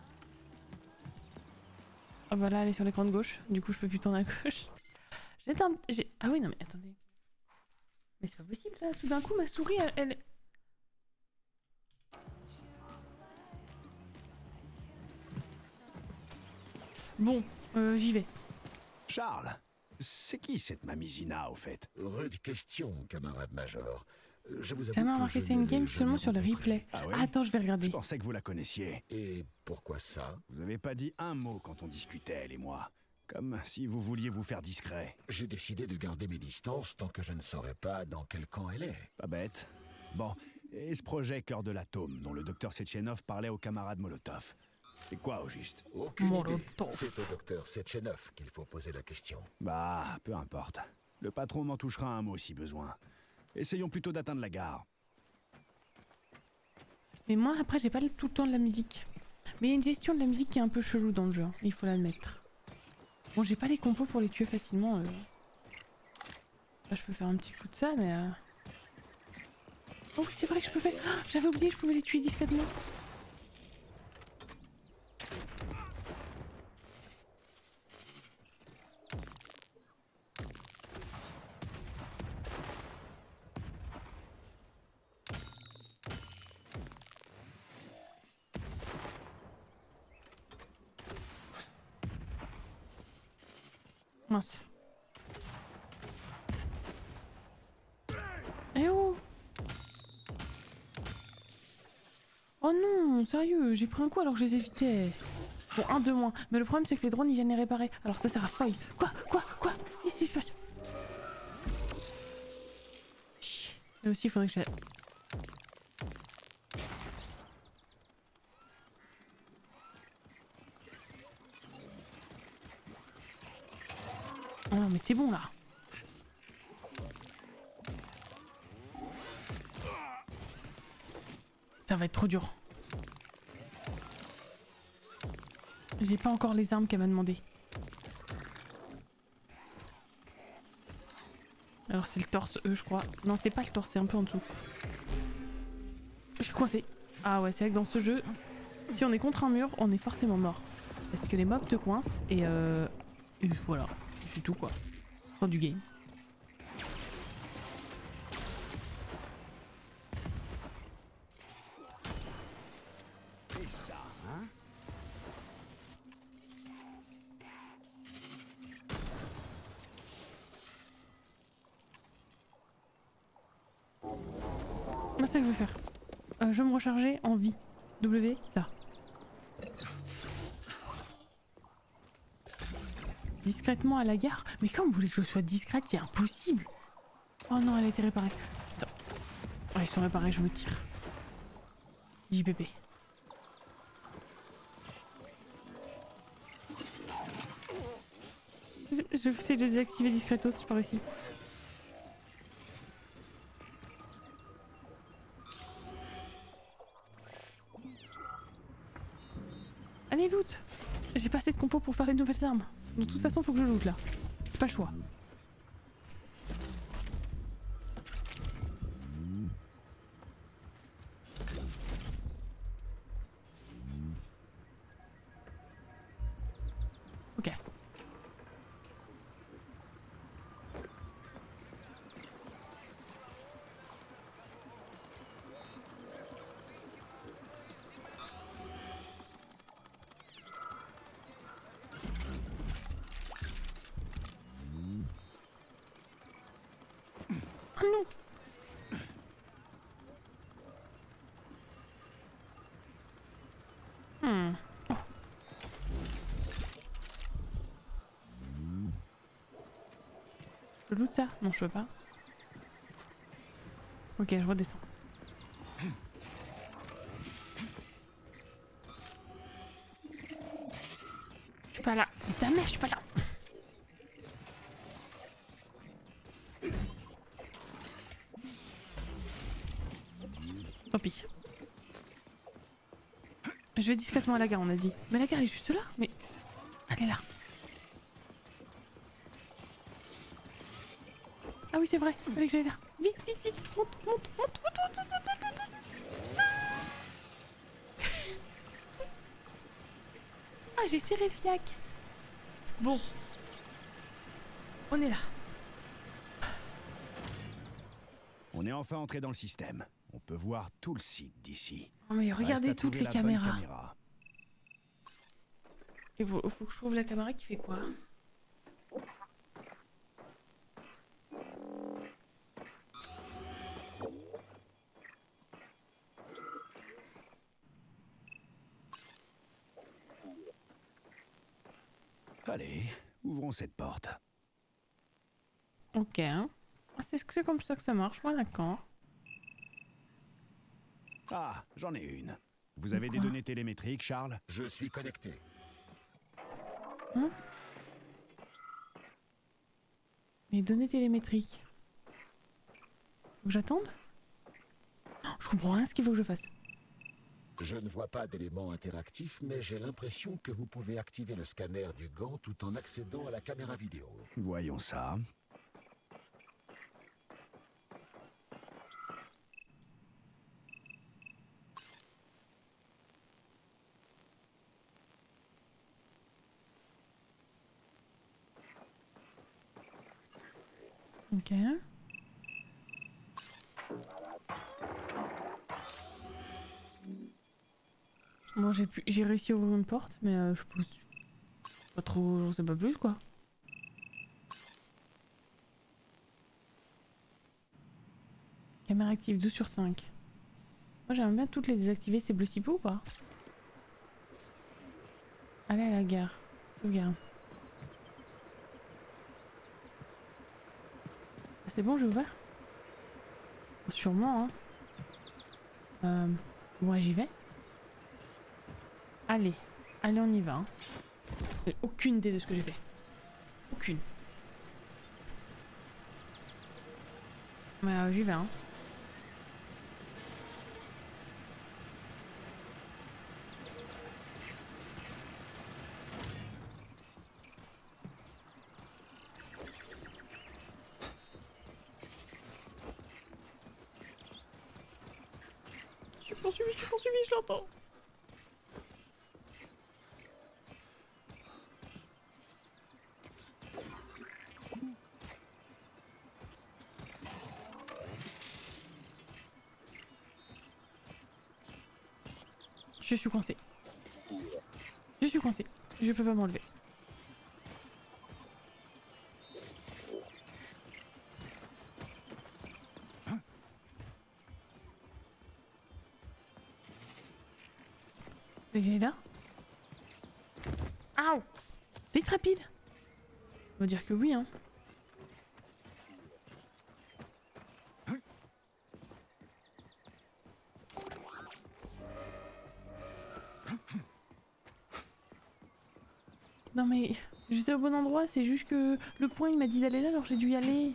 Ah bah là, elle est sur l'écran de gauche. Du coup, je peux plus tourner à gauche. J'ai un... j'ai- Ah oui, non mais attendez. Mais c'est pas possible là. Tout d'un coup, ma souris, elle... elle... Bon, euh, j'y vais. Charles, c'est qui cette mamie Zina, au fait? Rude question, camarade major. Je vous avoue Jamais que remarqué je c'est ne une game l'ai seulement jamais sur le rencontré. replay. Ah ouais? Attends, je vais regarder. Je pensais que vous la connaissiez. Et pourquoi ça? Vous avez pas dit un mot quand on discutait, elle et moi. Comme si vous vouliez vous faire discret. J'ai décidé de garder mes distances tant que je ne saurais pas dans quel camp elle est. Pas bête. Bon, et ce projet Cœur de l'Atome, dont le docteur Sechenov parlait au camarade Molotov. C'est quoi au juste? Aucune Molotov. idée. C'est au docteur Sechenov qu'il faut poser la question. Bah, peu importe. Le patron m'en touchera un mot si besoin. Essayons plutôt d'atteindre la gare. Mais moi, après, j'ai pas tout le temps de la musique. Mais il y a une gestion de la musique qui est un peu chelou dans le jeu, hein, il faut l'admettre. Bon, j'ai pas les compos pour les tuer facilement. Euh... Là, je peux faire un petit coup de ça, mais... Euh... Oh oui, c'est vrai que je peux faire... Ah, j'avais oublié, je pouvais les tuer discrètement. Mince. Eh oh! Oh non, sérieux, j'ai pris un coup alors que je les évitais. Bon, un de moins. Mais le problème c'est que les drones ils viennent les réparer. Alors ça sert à foil. Quoi? Quoi? Quoi? Qu'est-ce qui se passe? Et aussi, il faudrait que je... Oh non, mais c'est bon là. Ça va être trop dur. J'ai pas encore les armes qu'elle m'a demandé. Alors c'est le torse, eux, je crois. Non, c'est pas le torse, c'est un peu en dessous. Je suis coincée. Ah ouais, c'est vrai que dans ce jeu, si on est contre un mur, on est forcément mort. Parce que les mobs te coincent et euh... et voilà, c'est tout quoi. Fin du game. Et ça, hein? Moi, c'est ça que je vais faire. Euh, je vais me recharger en vie. W, ça. Discrètement à la gare? Mais quand vous voulez que je sois discrète, c'est impossible. Oh non, elle a été réparée. Attends. Oh, ils sont réparés, je me tire. J P P. Je, je vais essayer de désactiver discretos, je pas réussi. Allez, loot! J'ai pas assez de compos pour faire les nouvelles armes. De toute façon, faut que je loot là. J'ai pas le choix. Ok. Oh non! Hmm. Oh. Je loot ça? Non, je peux pas. Ok, je redescends. Je suis pas là. Mais ta mère, je suis pas là. Tant pis. Je vais discrètement à la gare, on a dit. Mais la gare est juste là. Mais elle est là. Ah oui, c'est vrai. Il fallait que j'aille là. Vite, vite, vite. Monte, monte, monte, monte, monte, monte, monte, monte. Ah, j'ai tiré le fiac. Bon. On est là. On est enfin entré dans le système. On peut voir tout le site d'ici. Oh mais regardez Reste à toutes trouver les la bonne caméras. caméra. Il faut, faut que je trouve la caméra qui fait quoi? Allez, ouvrons cette porte. Ok. Ah, c'est c'est comme ça que ça marche, ouais, d'accord. Ah, j'en ai une. Vous avez des données télémétriques, Charles? Je suis connecté. Hein? Les données télémétriques. Faut que j'attende? Oh, je comprends rien ce qu'il faut que je fasse. Je ne vois pas d'éléments interactifs, mais j'ai l'impression que vous pouvez activer le scanner du gant tout en accédant à la caméra vidéo. Voyons ça. Ok. Bon, j'ai pu... j'ai réussi à ouvrir une porte, mais euh, je pose pas trop, j'en sais pas plus quoi. Caméra active deux sur cinq. Moi j'aimerais bien toutes les désactiver, c'est bleu cipo ou pas? Allez à la gare. Sauvegarde. Ah, c'est bon, j'ai ouvert? Sûrement, hein. Euh... Ouais, j'y vais. Allez. Allez, on y va. Hein. J'ai aucune idée de ce que j'ai fait. Aucune. Mais euh, j'y vais, hein. Je suis poursuivi, je suis poursuivi, je l'entends. Je suis coincé. Je suis coincé. Je peux pas m'enlever. C'est que j'ai là. Aouh! Vite rapide! On va dire que oui, hein. Non mais j'étais au bon endroit, c'est juste que le point il m'a dit d'aller là alors j'ai dû y aller.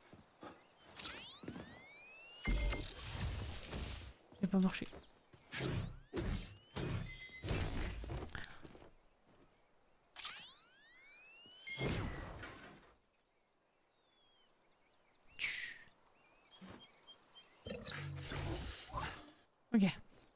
J'ai pas marché. Ok.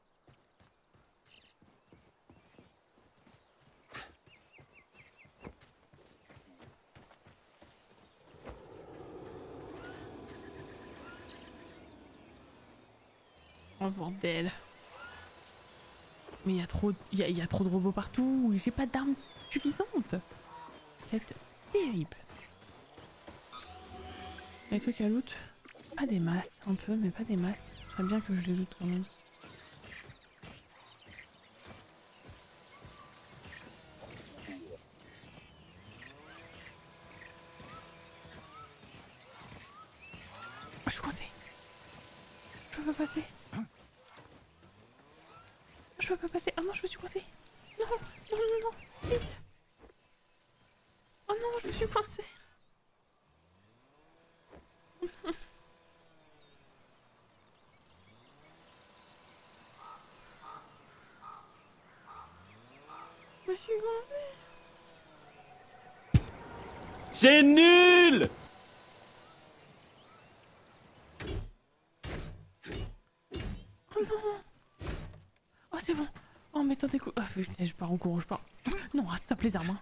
Oh bordel. Mais il y a trop, il y, a, y a trop de robots partout. J'ai pas d'armes suffisantes. C'est terrible. Les trucs à loot, pas des masses, un peu, mais pas des masses. Ce serait bien que je les loot quand même. Oh, je suis coincée. Je peux pas passer. Je peux pas passer. Oh non, je me suis coincée. Non, non, non, non, vite. Oh non, je me suis coincée. Je me suis coincée. C'est nul! Oh non. Oh c'est bon. Oh mais attendez quoi. Ah putain, je pars en courant, je pars. Non, ah, stop les armes. Hein.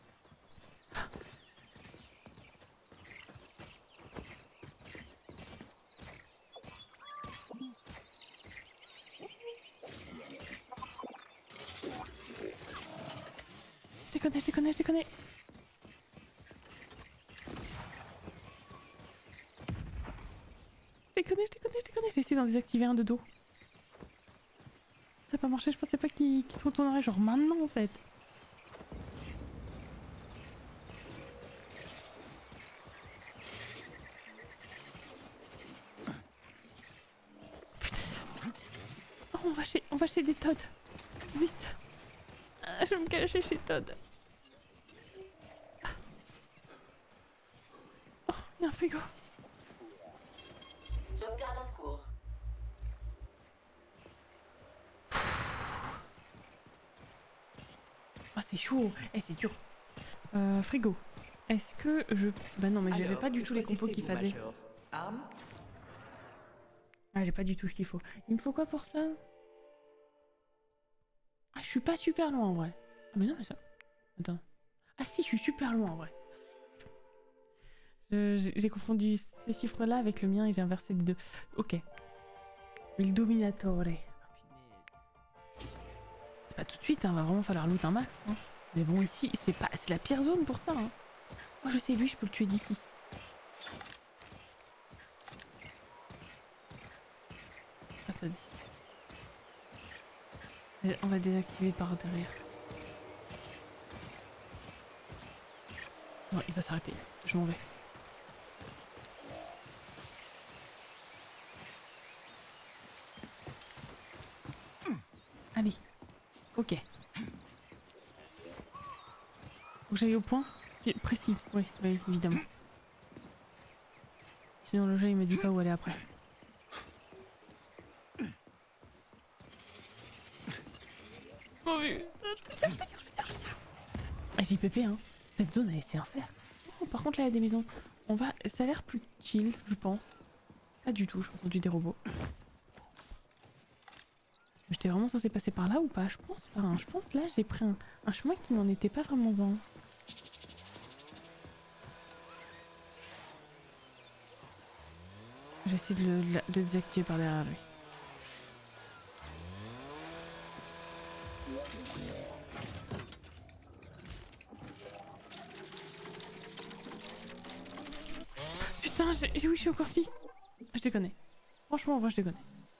Je déconne, je déconne, je déconne. Je déconne, je déconne, je déconne. J'ai essayé d'en désactiver un de dos. Ça n'a pas marché, je pensais pas qu'il qu'il se retournerait genre maintenant en fait. Putain, ça... Oh, on va chez, on va chez des Todd. Vite. Ah, je vais me cacher chez Todd. Oh, il y a un frigo. Sauvegarde en cours. Oh, c'est chaud. Eh, c'est dur. Euh, frigo. Est-ce que je... Bah non, mais j'avais pas du tout les compos qu'il fallait. Arme. Ah, j'ai pas du tout ce qu'il faut. Il me faut quoi pour ça? Ah, je suis pas super loin en vrai. Ah, mais non, mais ça... Attends. Ah si, je suis super loin en vrai. J'ai confondu ce chiffre-là avec le mien et j'ai inversé les deux. Ok. Il dominatore. C'est pas tout de suite, hein, va vraiment falloir loot un max. Hein. Mais bon, ici, c'est pas, c'est la pire zone pour ça. Hein. Moi, je sais, lui, je peux le tuer d'ici. Attendez. On va désactiver par derrière. Non, il va s'arrêter. Je m'en vais. Allez. Ok. Faut que j'aille au point précis. Oui, oui, évidemment. Sinon le jeu il me dit pas où aller après. Oh oui. Ah, J P P hein. Cette zone c'est un fer. Oh, par contre là il y a des maisons. On va. Ça a l'air plus chill, je pense. Pas du tout, j'ai entendu des robots. J'étais vraiment censé passer par là ou pas? Je pense pas. Hein. Je pense là j'ai pris un, un chemin qui n'en était pas vraiment un. J'essaie de le, de le désactiver par derrière lui. Putain, j'ai, oui, je suis encore si. Je déconne. Franchement, en vrai, je déconne.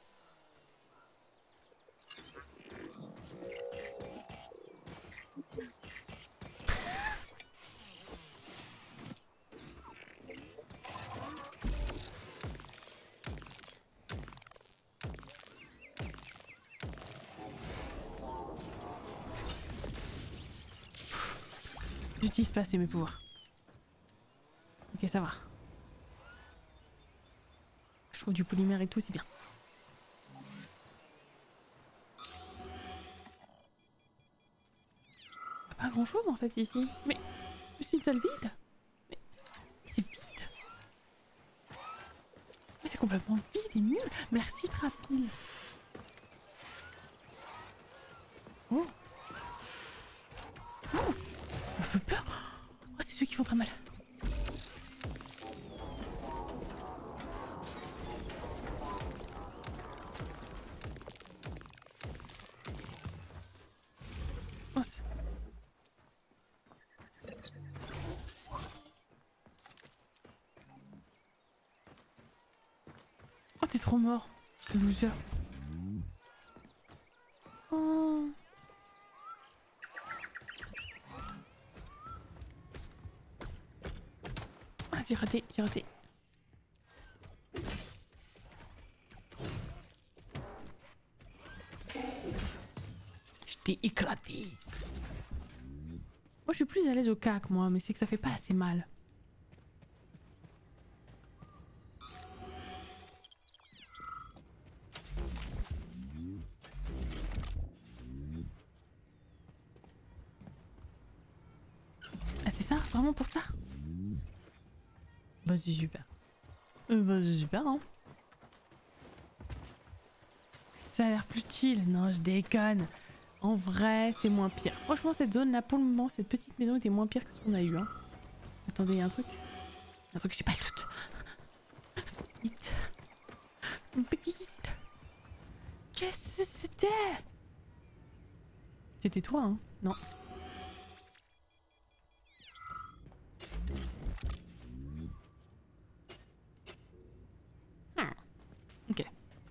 J'utilise pas assez mes pouvoirs. Ok, ça va. Je trouve du polymère et tout, c'est bien. Pas grand chose en fait ici. Mais c'est une salle vide. Mais c'est vide. Mais c'est complètement vide et nul. Merci Trapil. Oh. Oh. Ça fait peur. Oh, c'est ceux qui font très mal. Oh, c'est... oh, t'es trop mort. C'est loser. Oh. Ah, j'ai raté, j'ai raté. Je t'ai éclaté. Moi je suis plus à l'aise au cac moi, mais c'est que ça fait pas assez mal. Ah c'est ça? Vraiment pour ça? Bah c'est super. Euh, bah c'est super hein. Ça a l'air plus chill. Non je déconne. En vrai c'est moins pire. Franchement cette zone là pour le moment, cette petite maison était moins pire que ce qu'on a eu hein. Attendez, il y a un truc. Un truc que j'ai pas tout. Vite. Vite. Qu'est-ce que c'était? C'était toi hein? Non. Hmm. Ok.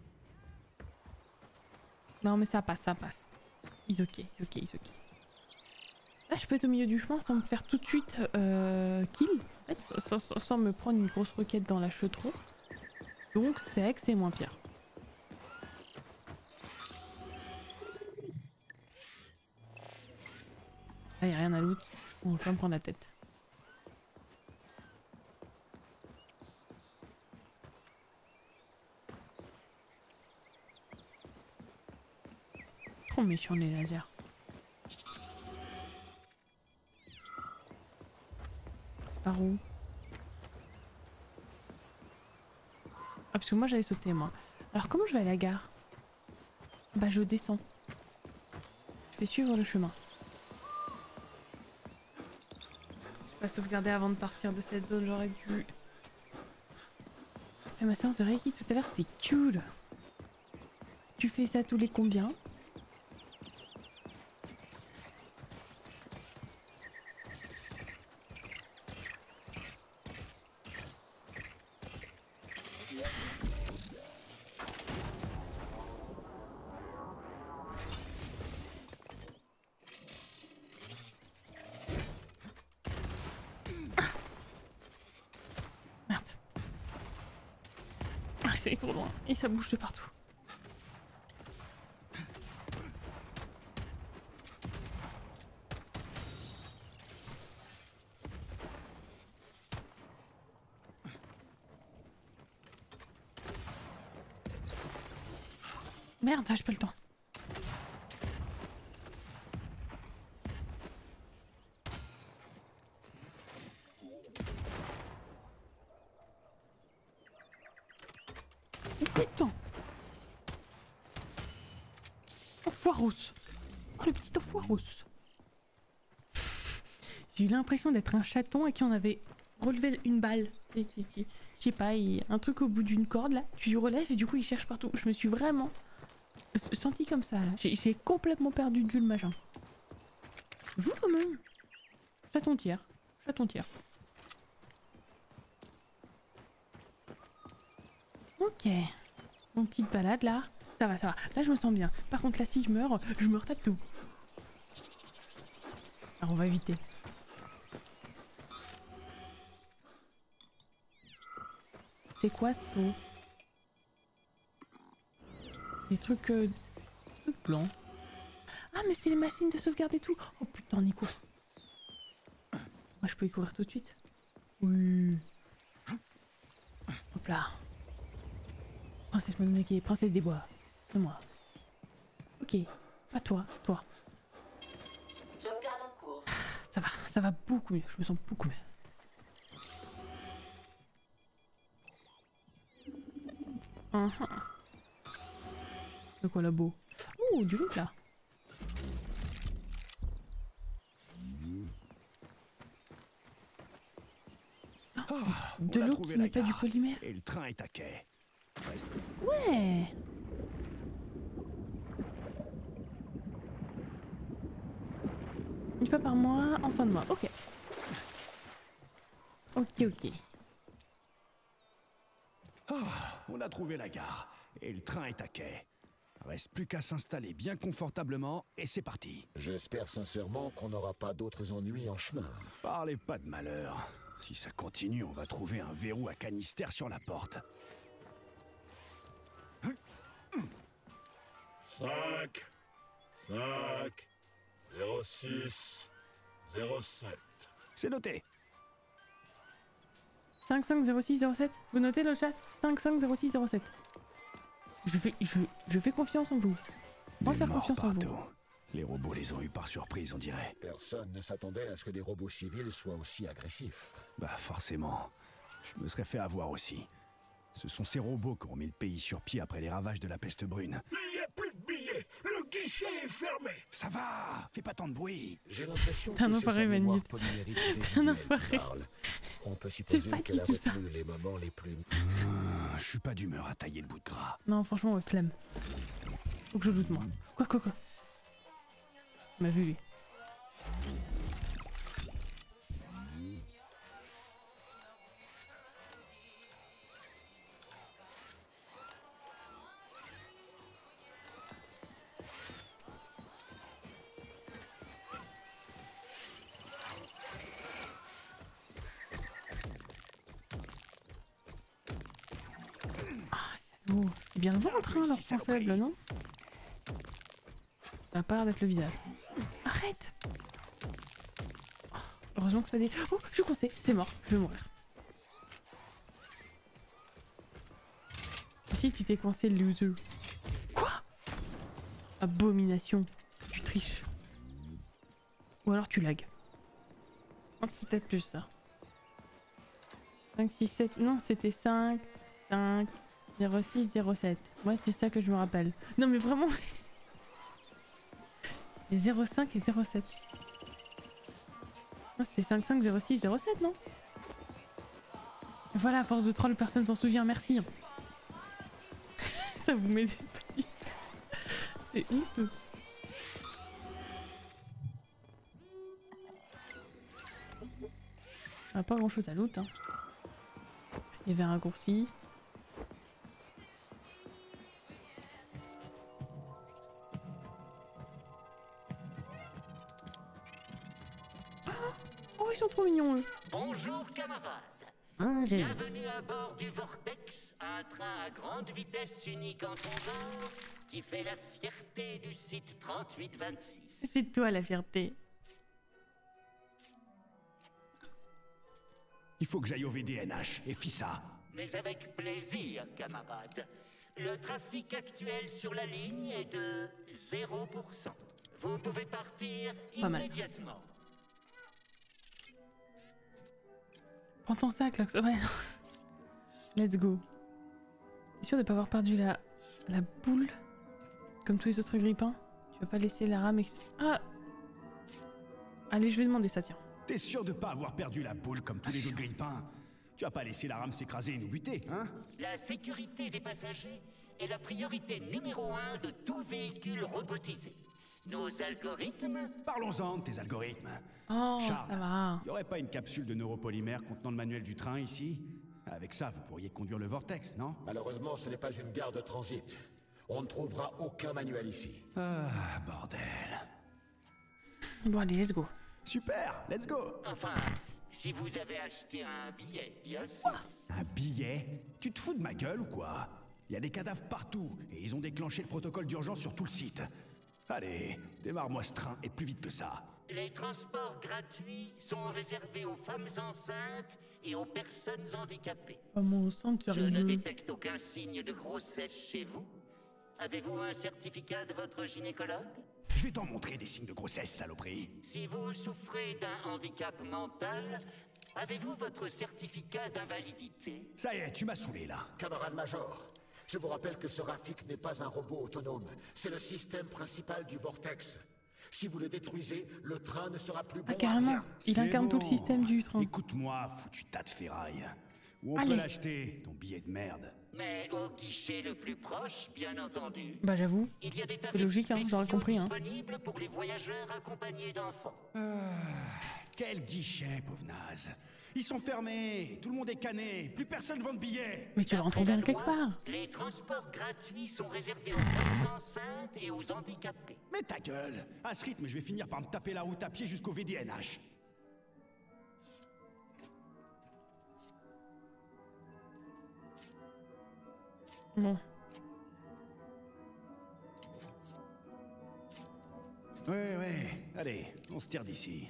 Non mais ça passe, ça passe. Ils ok, ils ok, ils ok. Là je peux être au milieu du chemin sans me faire tout de suite euh, kill. En fait, sans, sans, sans me prendre une grosse roquette dans la chetron. Donc c'est vrai que c'est moins pire. Là y'a rien à loot. On va pas me prendre la tête. Trop méchant les lasers. C'est par où? Ah parce que moi j'allais sauter moi. Alors comment je vais à la gare? Bah je descends. Je vais suivre le chemin. Je vais sauvegarder avant de partir de cette zone, j'aurais dû... J'ai fait ma séance de Reiki tout à l'heure, c'était cool. Tu fais ça tous les combien? C'est trop loin et ça bouge de partout. Merde, j'ai pas le temps. Putain. Enfoiros. Oh, le petit enfoiros. J'ai eu l'impression d'être un chaton à qui on avait relevé une balle. Je sais pas, il y a un truc au bout d'une corde là, tu relèves et du coup il cherche partout. Je me suis vraiment senti comme ça là. J'ai complètement perdu de vue le machin. Vous quand même. Chaton tiers. Chaton tiers. Ok. Mon petite balade là. Ça va, ça va. Là je me sens bien. Par contre là si je meurs, je me retape tout. Alors on va éviter. C'est quoi ce son? Des trucs, euh, trucs blancs. Ah mais c'est les machines de sauvegarde et tout. Oh putain Nico. Moi je peux y courir tout de suite. Oui. Hop là. Princesse Mononoke, princesse des bois. C'est moi. Ok. Pas toi, toi. Sauvegarde en cours. Ça va, ça va beaucoup mieux. Je me sens beaucoup mieux. Uh -huh. De quoi là-bas? Ouh, du loot là. Oh, de l'eau qui n'est pas du polymère. Et le train est à quai. Ouais. Une fois par mois, en fin de mois. Ok. Ok, ok. Oh, on a trouvé la gare. Et le train est à quai. Reste plus qu'à s'installer bien confortablement et c'est parti. J'espère sincèrement qu'on n'aura pas d'autres ennuis en chemin. Parlez pas de malheur. Si ça continue, on va trouver un verrou à canister sur la porte. cinq, cinq, zéro six, zéro sept. C'est noté. cinq cinq zéro six zéro sept. Vous notez le chat? cinq cinq zéro six zéro sept. Je fais, je, je fais confiance en vous. On va faire confiance en vous. Les robots les ont eus par surprise, on dirait. Personne ne s'attendait à ce que des robots civils soient aussi agressifs. Bah forcément. Je me serais fait avoir aussi. Ce sont ces robots qui ont mis le pays sur pied après les ravages de la peste brune. Il n'y a plus de billets. Le guichet est fermé. Ça va, fais pas tant de bruit. J'ai l'impression que un c'est sa enfoiré, mémoire polymérique résiduelle qui parle. On peut supposer qu'elle a retenu les moments les plus... Ah, je suis pas d'humeur à tailler le bout de gras. Non, franchement, ouais, flemme. Faut que je loot moi. Quoi, quoi, quoi. Il m'a vu lui. Oh, c'est bien le ventre, hein, leur point faible, non? Ça a pas l'air d'être le visage. Arrête! Oh, heureusement que c'est pas des... Oh, je suis coincée, c'est mort, je vais mourir. Si tu t'es coincé, le loser. Quoi? Abomination. Tu triches. Ou alors tu lags. Oh, c'est peut-être plus ça. cinq, six, sept... Non, c'était cinq, cinq... zéro six zéro sept. Ouais, c'est ça que je me rappelle. Non, mais vraiment. Il y a zéro cinq et zéro sept. Non, c'était cinq cinq zéro six zéro sept, non? Voilà, à force de troll, personne s'en souvient. Merci. Ça vous m'aide pas du tout. C'est honteux. Ah, pas grand chose à loot, hein. Il y avait un raccourci. Oh, ils sont trop mignons, eux. Bonjour, camarades. Bonjour. Bienvenue à bord du Vortex, un train à grande vitesse unique en son genre qui fait la fierté du site trente-huit vingt-six. C'est toi la fierté. Il faut que j'aille au V D N H et F I S A. Mais avec plaisir, camarades. Le trafic actuel sur la ligne est de zéro pour cent. Vous pouvez partir Pas mal. immédiatement. Prends ton sac, Lox. Ouais. Let's go. T'es sûr de pas avoir perdu la, la boule comme tous les autres grippins? Tu vas pas laisser la rame ex... Ah. Allez, je vais demander ça, tiens. T'es sûr de pas avoir perdu la boule comme tous les autres grippins? Tu vas pas laisser la rame s'écraser et nous buter, hein? La sécurité des passagers est la priorité numéro un de tout véhicule robotisé. Nos algorithmes... Parlons-en de tes algorithmes. Oh, Charles, ça va. y aurait pas une capsule de neuropolymère contenant le manuel du train ici? Avec ça, vous pourriez conduire le vortex, non? Malheureusement, ce n'est pas une gare de transit. On ne trouvera aucun manuel ici. Ah, bordel. Bon, allez, let's go. Super, let's go. Enfin, si vous avez acheté un billet, bien sûr. Quoi? Un billet? Tu te fous de ma gueule ou quoi? Il y a des cadavres partout, et ils ont déclenché le protocole d'urgence sur tout le site. Allez, démarre-moi ce train, et plus vite que ça. Les transports gratuits sont réservés aux femmes enceintes et aux personnes handicapées. Oh mon sang, tu Je ne détecte aucun signe de grossesse chez vous. Avez-vous un certificat de votre gynécologue? Je vais t'en montrer des signes de grossesse, saloperie. Si vous souffrez d'un handicap mental, avez-vous votre certificat d'invalidité? Ça y est, tu m'as saoulé là. Camarade Major, je vous rappelle que ce Rafik n'est pas un robot autonome. C'est le système principal du Vortex. Si vous le détruisez, le train ne sera plus bon. Ah, carrément. à rien. Il incarne bon. tout le système du train. Écoute-moi, foutu tas de ferraille. Où on Allez. peut l'acheter, ton billet de merde? Mais au guichet le plus proche, bien entendu. Bah, j'avoue. Il y a des C'est tarifs logique, hein, j'aurais spéciaux compris. Hein. disponibles pour les voyageurs accompagnés d'enfants. Ah, quel guichet, pauvre naze. Ils sont fermés, tout le monde est cané, plus personne vend de billets. Mais tu vas en trouver un quelque part. Les transports gratuits sont réservés aux femmes enceintes et aux handicapés. Mais ta gueule. À ce rythme, je vais finir par me taper la route à pied jusqu'au V D N H. Bon. Ouais, ouais, allez, on se tire d'ici.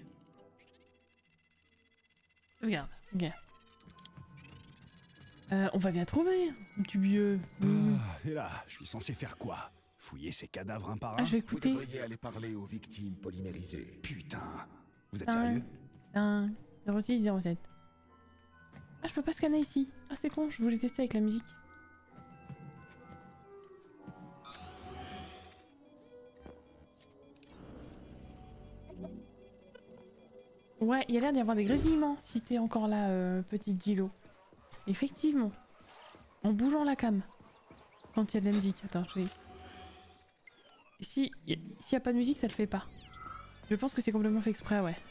Regarde, regarde. Euh, on va bien trouver, un petit vieux. Mmh. Ah, et là, je suis censé faire quoi? Fouiller ces cadavres un par un? Ah, je vais Vous écouter. devriez aller parler aux victimes polymérisées. Putain, vous êtes cinq, sérieux? cinq, zéro six, zéro sept. Ah, je peux pas scanner ici. Ah, c'est con, je voulais tester avec la musique. Ouais, il y a l'air d'y avoir des grésillements si t'es encore là, euh, petite Gilo. Effectivement. En bougeant la cam. Quand il y a de la musique. Attends, je vais... Si il n'y a pas de musique, ça le fait pas. Je pense que c'est complètement fait exprès, ouais.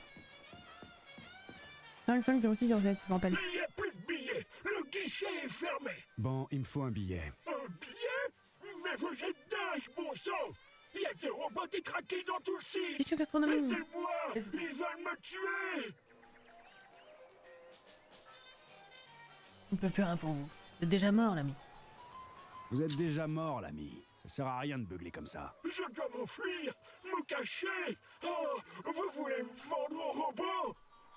cinq cinq zéro six zéro sept, je me rappelle. Il n'y a plus de billets. Le guichet est fermé. Bon, il me faut un billet. Un billet? Mais vous êtes dingue, bon sang. Il y a des robots détraqués dans tout le site. Question gastronomie. Aidez-moi. Ils veulent me tuer. On peut plus rien pour vous. Vous êtes déjà mort, l'ami. Vous êtes déjà mort, l'ami. Ça sert à rien de beugler comme ça. Je dois m'enfuir, me cacher. Oh, vous voulez me vendre au robot?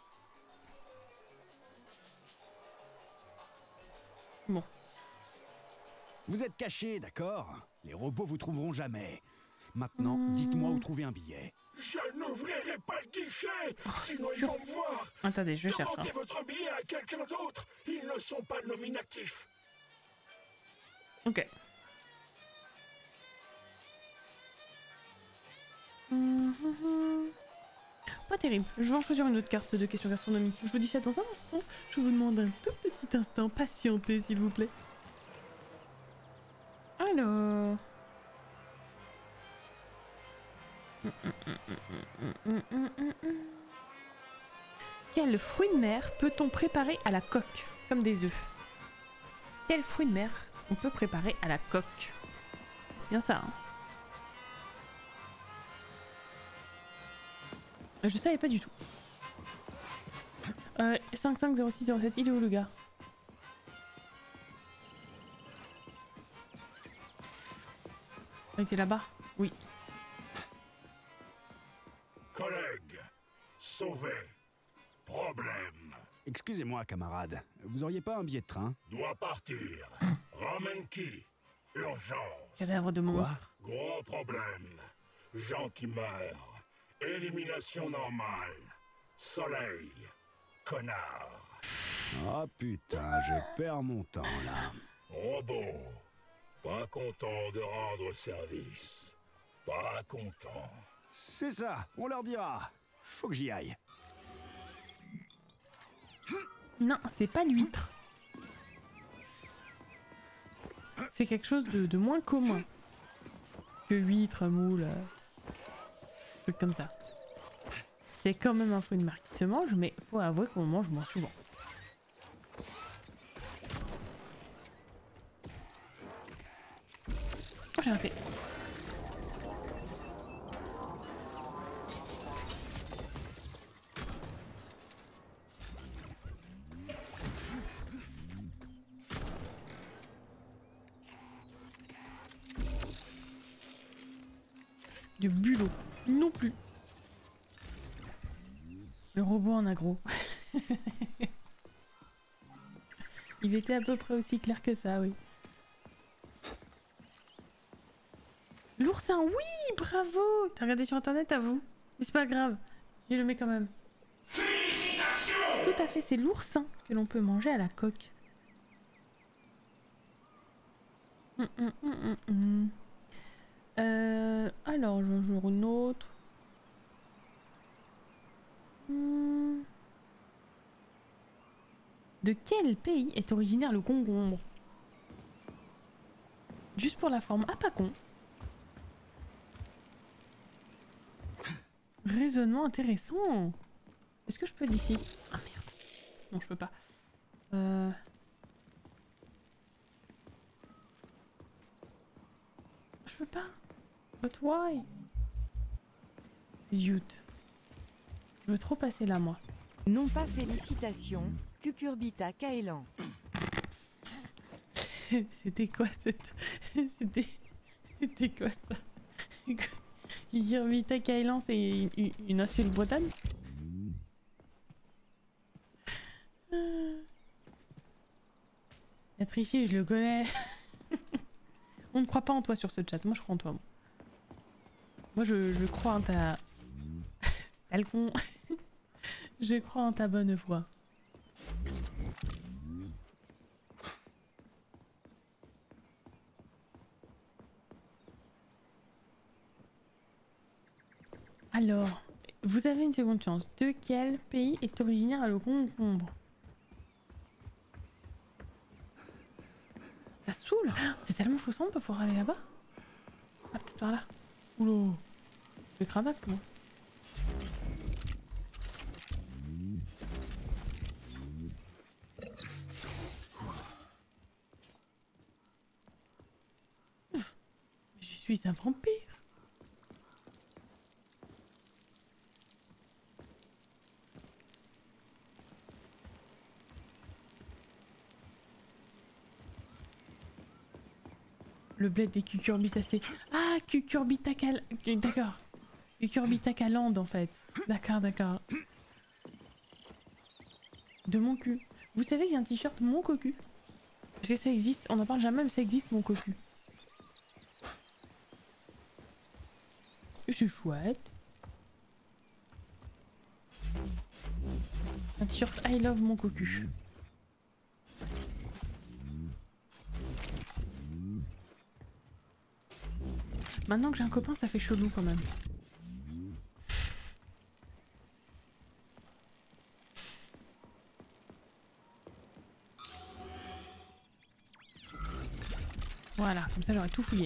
Bon. Vous êtes caché, d'accord? Les robots vous trouveront jamais. Maintenant, mmh. dites-moi où trouver un billet. Je n'ouvrirai pas le guichet, oh, sinon ils vont me voir. Attendez, je cherche. Demandez Hein. votre billet à quelqu'un d'autre. Ils ne sont pas nominatifs. Ok. Mmh, mmh. Pas terrible. Je vais en choisir une autre carte de questions gastronomiques. Je vous dis ça dans un instant. Je vous demande un tout petit instant. Patientez, s'il vous plaît. Alors... Quel fruit de mer peut-on préparer à la coque, comme des œufs? Quel fruit de mer on peut préparer à la coque? Bien ça, hein. Je savais pas du tout. Euh, cinq cinq zéro six zéro sept, il est où le gars? Il était là-bas? Oui. Collègue, sauvé. Problème. Excusez-moi, camarade. Vous auriez pas un billet de train? Doit partir. Ramène qui? Urgence. Cadavre de monstre. Gros problème. Gens qui meurent. Élimination normale. Soleil. Connard. Oh putain, je perds mon temps là. Robot. Pas content de rendre service. Pas content. C'est ça, on leur dira. Faut que j'y aille. Non, c'est pas l'huître. C'est quelque chose de, de moins commun que huître, moule, euh, truc comme ça. C'est quand même un fruit de mer qui se mange, mais faut avouer qu'on mange moins souvent. Oh, j'ai raté. Du bulot. Non plus. Le robot en agro. Il était à peu près aussi clair que ça, oui. L'oursin, oui, bravo. T'as regardé sur internet, à vous. Mais c'est pas grave, je le mets quand même. Félicitations. Tout à fait, c'est l'oursin que l'on peut manger à la coque. Hum, hum, hum, hum, hum. Euh, alors, j'en joue une autre. Hmm. De quel pays est originaire le concombre? Juste pour la forme. Ah, pas con. Raisonnement intéressant. Est-ce que je peux d'ici? Ah merde. Non, je peux pas. Euh... Je peux pas. But why? Zut. Je veux trop passer là, moi. Non pas félicitations, Cucurbita Kaelan. C'était quoi cette... C'était... C'était quoi ça? Cucurbita Kaelan, c'est une, une insulte bretonne? La triché, je le connais. On ne croit pas en toi sur ce chat, moi je crois en toi. Moi, moi je, je crois en ta... T'as le con. Je crois en ta bonne foi. Alors, vous avez une seconde chance. De quel pays est originaire le concombre? Ça saoule. C'est tellement frustrant de pas pouvoir aller là-bas. Ah, peut-être par là. Oula. Je cravaxe, moi. Je suis un vampire. Le bled des cucurbitacées. Ah, cucurbitacal... D'accord. Cucurbitacaland en fait. D'accord, d'accord. De mon cul. Vous savez que j'ai un t-shirt mon cocu? Parce que ça existe, on n'en parle jamais mais ça existe mon cocu. Et c'est chouette. Un t-shirt I love mon cocu. Maintenant que j'ai un copain, ça fait chelou quand même. Voilà, comme ça j'aurais tout fouillé.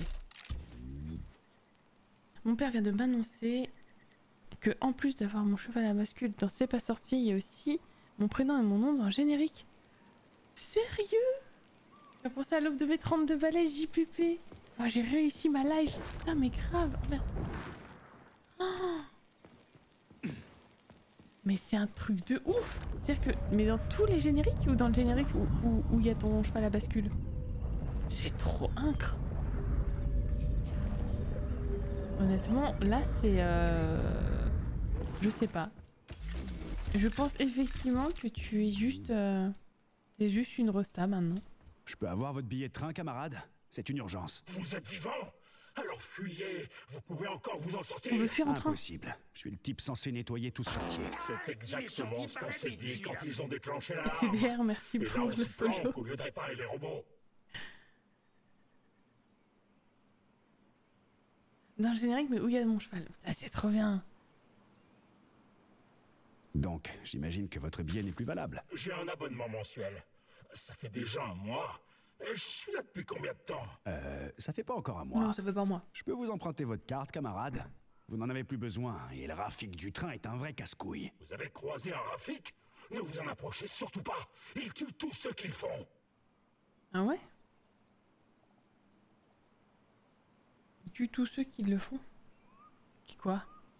Mon père vient de m'annoncer que en plus d'avoir mon cheval à bascule dans C'est pas sorti, il y a aussi mon prénom et mon nom dans le générique. Sérieux? J'ai pensé à l'aube de mes trente-deux balais J P P. Oh, j'ai réussi ma life. Putain, mais grave. Oh, merde. Oh. Mais c'est un truc de ouf. C'est-à-dire que... Mais dans tous les génériques ou dans le générique où il où, où y a ton cheval à bascule? C'est trop incre. Honnêtement, là c'est... Euh... Je sais pas. Je pense effectivement que tu es juste... Euh... T'es juste une resta maintenant. Je peux avoir votre billet de train, camarade? c'est une urgence. Vous êtes vivant? Alors fuyez, vous pouvez encore vous en sortir. On veut fuir en train. Impossible. Je suis le type censé nettoyer tout ce chantier. C'est exactement ce qu'on s'est dit quand ils ont déclenché T l'alarme. D R, merci Et là, pour on le se follow. planque au lieu de réparer les robots. Dans le générique, mais où il y a mon cheval? Ça, c'est trop bien. Donc, j'imagine que votre billet n'est plus valable. J'ai un abonnement mensuel. Ça fait déjà un mois. Et je suis là depuis combien de temps? Euh, ça fait pas encore un mois. Non, ça fait pas moi. Je peux vous emprunter votre carte, camarade? Vous n'en avez plus besoin, et le Rafik du train est un vrai casse-couille. Vous avez croisé un Rafik? Ne vous en approchez surtout pas. Ils tuent tous ceux qu'ils font. Ah ouais? Ils tuent tous ceux qui le font. Qui quoi?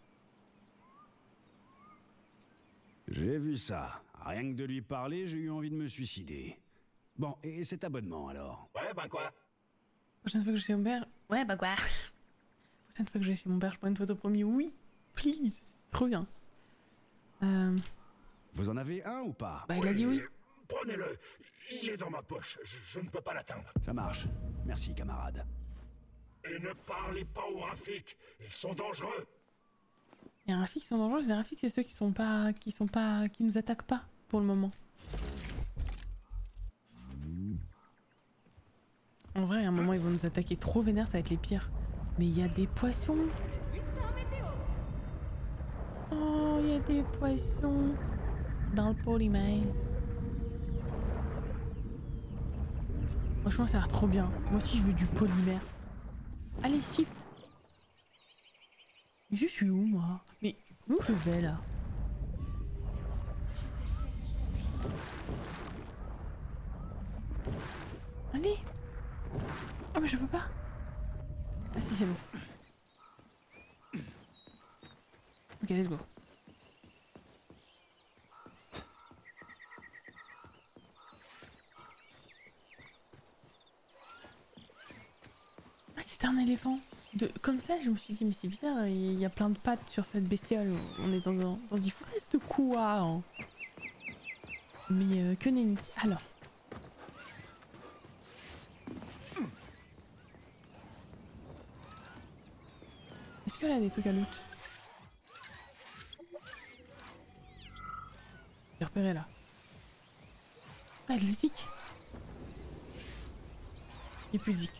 J'ai vu ça. Rien que de lui parler, j'ai eu envie de me suicider. Bon, et cet abonnement alors? Ouais, ben quoi? Prochaine fois que je vais chez mon père... Ouais, bah quoi? Prochaine fois que je vais chez mon père, je prends une photo premier. Oui, please. C'est trop bien. Euh... Vous en avez un ou pas? Bah, il a dit oui. Prenez-le. Il est dans ma poche. Je, je ne peux pas l'atteindre. Ça marche. Merci, camarade. Et ne parlez pas aux Rafik. Ils sont dangereux. Les Rafik sont dangereux. Les Rafik, c'est ceux qui sont pas... qui sont pas... qui nous attaquent pas, pour le moment. En vrai, à un moment, ils vont nous attaquer trop vénère, ça va être les pires. Mais il y a des poissons. Oh, il y a des poissons dans le polymère. Franchement, ça a l'air trop bien. Moi aussi, je veux du polymère. Allez, shift. Mais je suis où, moi? Mais où je vais, là? Allez. Oh mais je peux pas. Ah si c'est bon. Ok, let's go. Ah c'était un éléphant. De... Comme ça je me suis dit mais c'est bizarre, il y a plein de pattes sur cette bestiole. On est dans, dans, dans une forêt de quoi hein. Mais euh, que nenni. Alors. Est-ce qu'elle a des trucs à loot? J'ai repéré là. Ah, de l'éthique. Et pudique.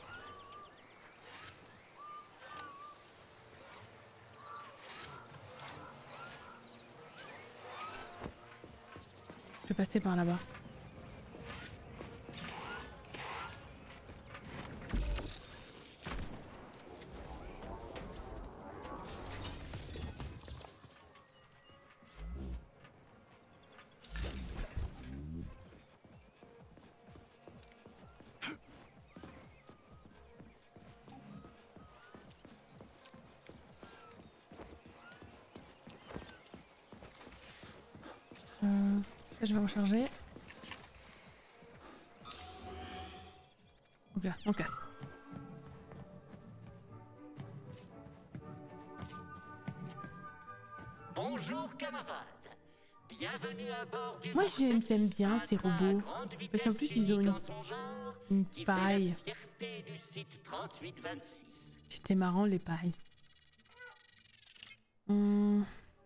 Je vais passer par là-bas. Euh, là, je vais recharger. Ok, on se casse. Bonjour camarades. Bienvenue à bord du Moi j'aime j'aime bien ces robots. Parce qu'en plus ils ont une, une paille. C'était marrant les pailles. Hum...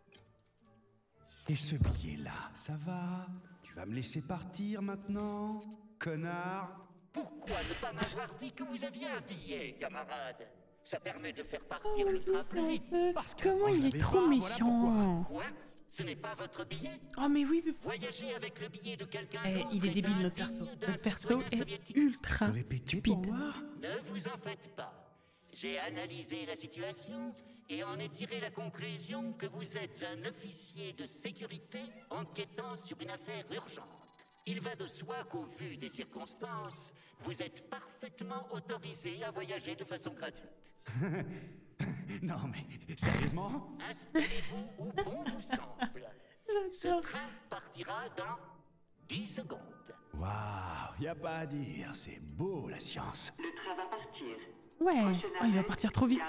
Et ce billet-là, ça va? Tu vas me laisser partir maintenant, connard? Pourquoi ne pas m'avoir dit que vous aviez un billet, camarade? Ça permet de faire partir le train plus vite. Parce que comment il est trop méchant. Quoi? Ce n'est pas votre billet? Oh mais oui, mais... Voyager avec le billet de quelqu'un eh, d'autre. Il est débile notre perso. Notre perso est ultra stupide. Ne vous en faites pas. J'ai analysé la situation et en ai tiré la conclusion que vous êtes un officier de sécurité enquêtant sur une affaire urgente. Il va de soi qu'au vu des circonstances, vous êtes parfaitement autorisé à voyager de façon gratuite. Non mais, sérieusement? Installez-vous où bon vous semble. Ce train partira dans dix secondes. Waouh, y a pas à dire, c'est beau la science. Le train va partir. Ouais, oh, il va partir trop vite.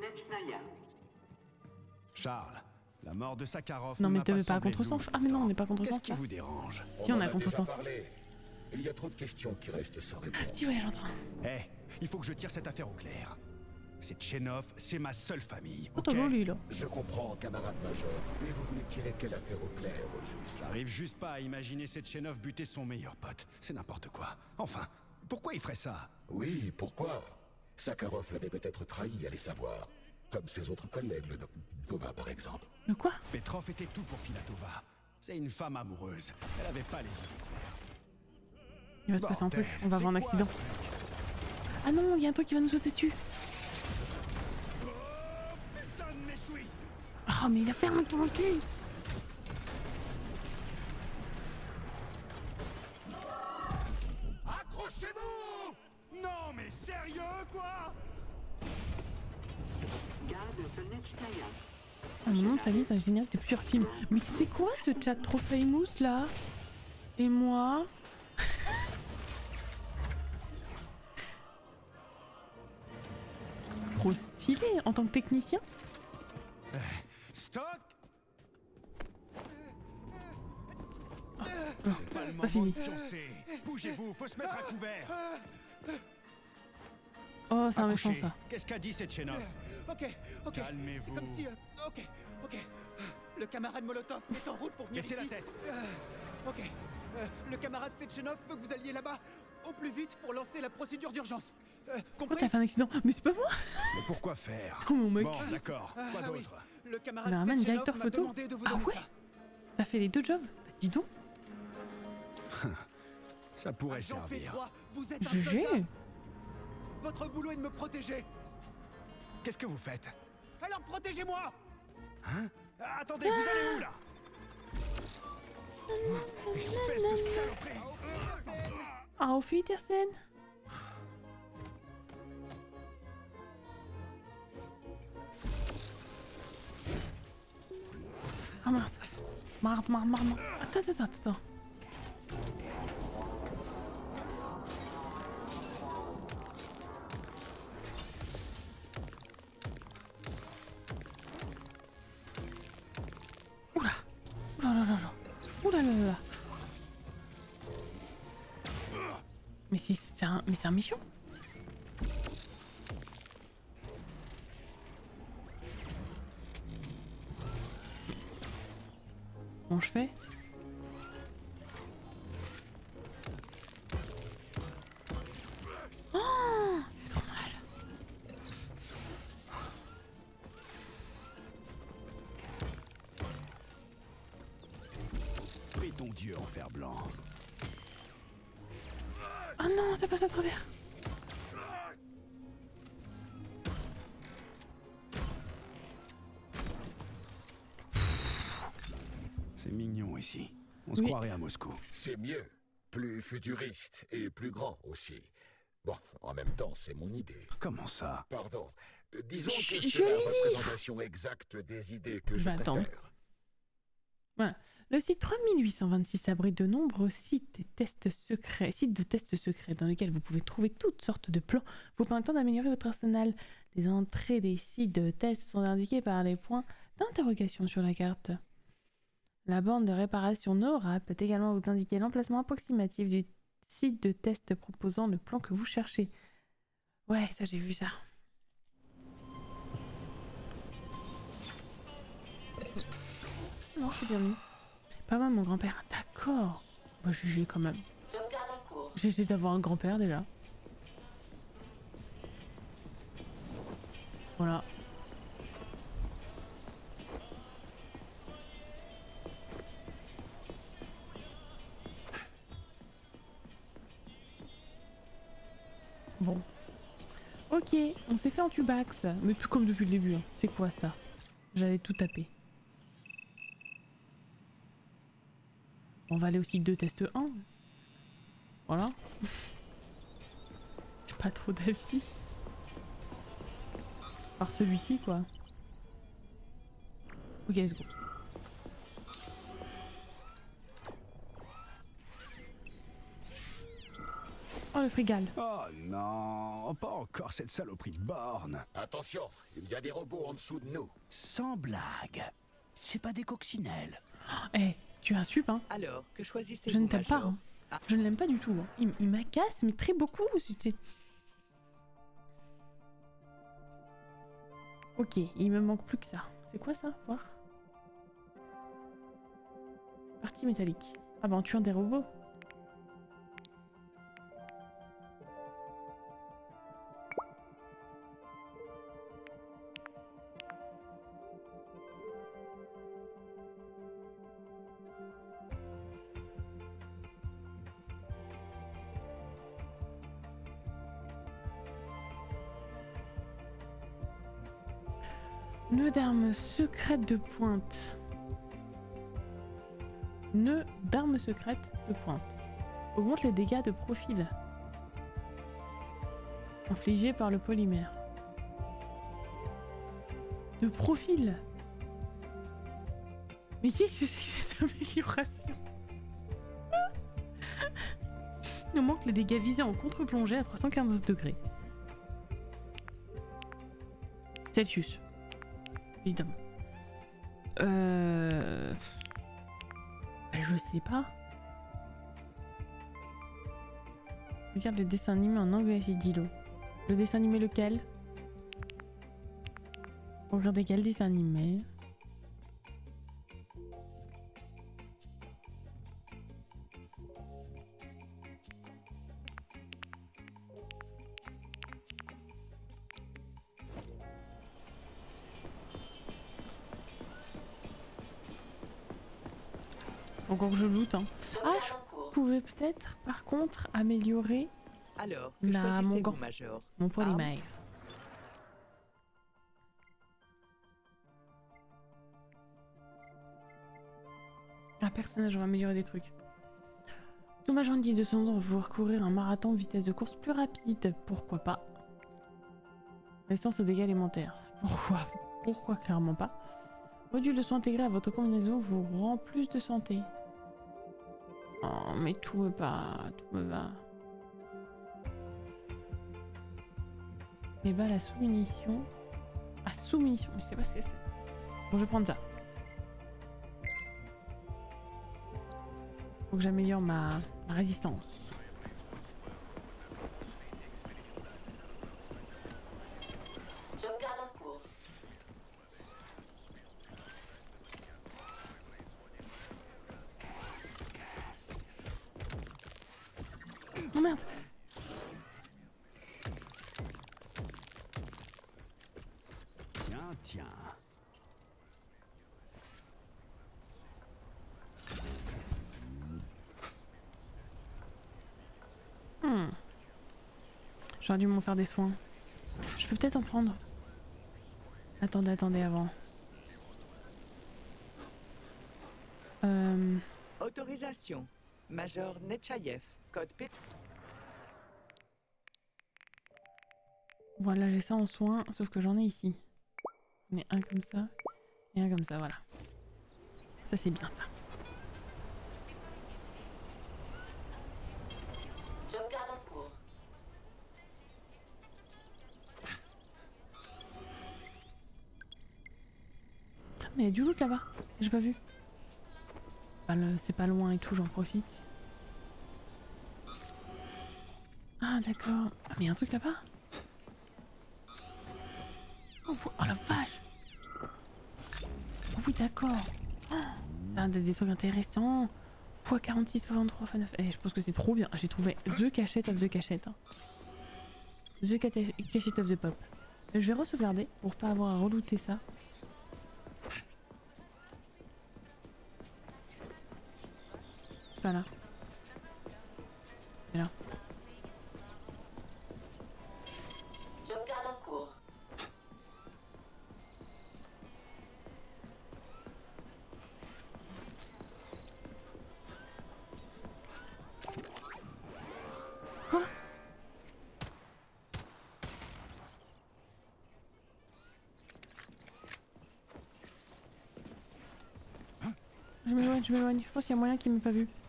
Charles, la mort de Sakharov. Non mais te mets pas à contresens. Ah mais non, on n'est pas à contresens. Qu'est-ce qui vous dérange? Si on est à contresens. Il y a trop de questions qui restent sans réponse. Petit voyage en train. Eh, il faut que je tire cette affaire au clair. C'est Tchenov, c'est ma seule famille, Oh, ok? t'as volé, là. Je comprends, camarade major, mais vous voulez tirer quelle affaire au clair, au juste? J'arrive juste pas à imaginer Sechenov buter son meilleur pote. C'est n'importe quoi. Enfin, pourquoi il ferait ça? Oui, pourquoi? Sakharov l'avait peut-être trahi, allez savoir. Comme ses autres collègues, le doc Tova par exemple. Le quoi? Petrov était tout pour Filatova. C'est une femme amoureuse. Elle avait pas les idées claires. Il va se passer un truc, Bordel, on va avoir un c'est quoi, accident. Ah non, il y a un truc qui va nous sauter dessus. Putain de m'essuie! Oh, mais il a fermé ton cul. Accrochez-vous! Non mais sérieux quoi? À un moment, ta vie est un générique de plusieurs films. Mais c'est quoi ce chat trop famous là? Et moi? Trop stylé en tant que technicien. Stock! Oh, Pas le pas moment fini. de pioncer. Bougez-vous, faut se mettre à couvert. Oh, c'est un méchant Accouchez. ça. Qu'est-ce qu'a dit Sechenov? Ok, ok. Calmez-vous. C'est comme si... euh, ok, ok. Le camarade Molotov est en route pour venir Baissez ici. la tête. Euh, ok. Euh, le camarade Sechenov veut que vous alliez là-bas au plus vite pour lancer la procédure d'urgence. Euh, Pourquoi compris? t'as fait un accident? Mais c'est pas moi. Mais pourquoi faire? Oh mon mec. Bon, d'accord. Ah, Quoi ah oui. d'autre? Le camarade Cameraman, Sechenov directeur m'a photo. demandé de vous Ah donner ouais? ça. T'as fait les deux jobs? Bah, dis donc. Ça pourrait Agent P servir. trois, vous êtes un G G. soldat. Votre boulot est de me protéger. Qu'est-ce que vous faites? Alors protégez-moi. Hein? Attendez, vous allez où là? Espèce de saloperie! Auf Wiedersehen. Ah merde. Merde, merde, merde, merde. Attends, attends, attends, attends. Oula. Oula là là là. Oula là là là. Mais c'est c'est un, mais c'est un méchant. Comment je fais? Oh, il fait trop mal. Prie ton Dieu en fer blanc. Oh non, ça passe à travers. C'est mignon ici. On se Oui. croirait à Moscou. C'est mieux. Plus futuriste et plus grand aussi. Bon, en même temps, c'est mon idée. Comment ça? Pardon. Euh, Disons que Chut, c'est je la lis. représentation exacte des idées que Je je vais attendre. préfère. Voilà. Le site trois mille huit cent vingt-six abrite de nombreux sites et tests secrets, sites de tests secrets dans lesquels vous pouvez trouver toutes sortes de plans vous permettant d'améliorer votre arsenal. Les entrées des sites de tests sont indiquées par les points d'interrogation sur la carte. La borne de réparation Nora peut également vous indiquer l'emplacement approximatif du site de test proposant le plan que vous cherchez. Ouais, ça j'ai vu ça. Non, c'est bien mis. Pas mal mon grand-père. D'accord. Bah G G quand même. Sauvegarde en cours. G G d'avoir un grand-père déjà. Voilà. Bon. Ok, on s'est fait en tubax. Mais tout comme depuis le début. hein. C'est quoi ça? J'allais tout taper. On va aller au site de test un. Voilà. J'ai pas trop d'avis. Par celui-ci, quoi. Ok, let's go. Oh, le frigal. Oh non, pas encore cette saloperie de borne. Attention, il y a des robots en dessous de nous. Sans blague. C'est pas des coccinelles. Eh, tu es un sup, hein. Alors, que choisissez-vous, Je ne t'aime pas, Major? hein. Je ne l'aime pas du tout. Hein. Il, il m'agace, mais très beaucoup. c'était- Ok, il me manque plus que ça. C'est quoi ça? Voir. Partie métallique. Ah bah en tuant des robots. Nœud d'armes secrètes de pointe. Nœud d'armes secrètes de pointe. Augmente les dégâts de profil. Infligés par le polymère. De profil. Mais qu'est-ce que c'est que cette amélioration? Il manque les dégâts visés en contre-plongée à trois cent quinze degrés. Celsius. Évidemment. Euh... Je sais pas. Regarde le dessin animé en anglais, j'ai dit l'eau. Le dessin animé lequel? Regardez quel dessin animé? Encore que je loot, hein. Ah, je pouvais peut-être, par contre, améliorer Alors, la, mon gant, major mon polymère. Un personnage va améliorer des trucs. Tout major dit de son nom va pouvoir courir un marathon vitesse de course plus rapide. Pourquoi pas? Résistance aux dégâts élémentaires. Pourquoi? Pourquoi clairement pas? Module de soins intégré à votre combinaison vous rend plus de santé. Oh, mais tout me va, tout me va. Mais bah la sous-munition. Ah, sous-munition, je sais pas ce que c'est. Bon, je vais prendre ça. Faut que j'améliore ma, ma résistance. Sauvegarde en cours. Oh merde! Tiens, tiens. Hmm. J'aurais dû m'en faire des soins. Je peux peut-être en prendre. Attendez, attendez avant. Euh... Autorisation. Major Nechayev. Code P. Voilà, j'ai ça en soins, sauf que j'en ai ici. J'en ai un comme ça et un comme ça, voilà. Ça c'est bien ça. Sauvegarde en cours. Mais il y a du loot là-bas, j'ai pas vu. Bah, c'est pas loin et tout, j'en profite. Ah d'accord. Ah mais il y a un truc là-bas. Oh, oh la vache. Oh oui d'accord. Oh, des, des trucs intéressants. Fois quarante-six, soixante-trois, fois neuf. Eh, je pense que c'est trop bien. J'ai trouvé The Cachette of the Cachette. Hein. The Cachette of the Pop. Je vais re-sauvegarder pour pas avoir à relooter ça. Pas là. C'est là. Sauvegarde en cours. Quoi? Je m'éloigne, je m'éloigne. Je pense qu'il y a moyen qu'il m'ait pas vu.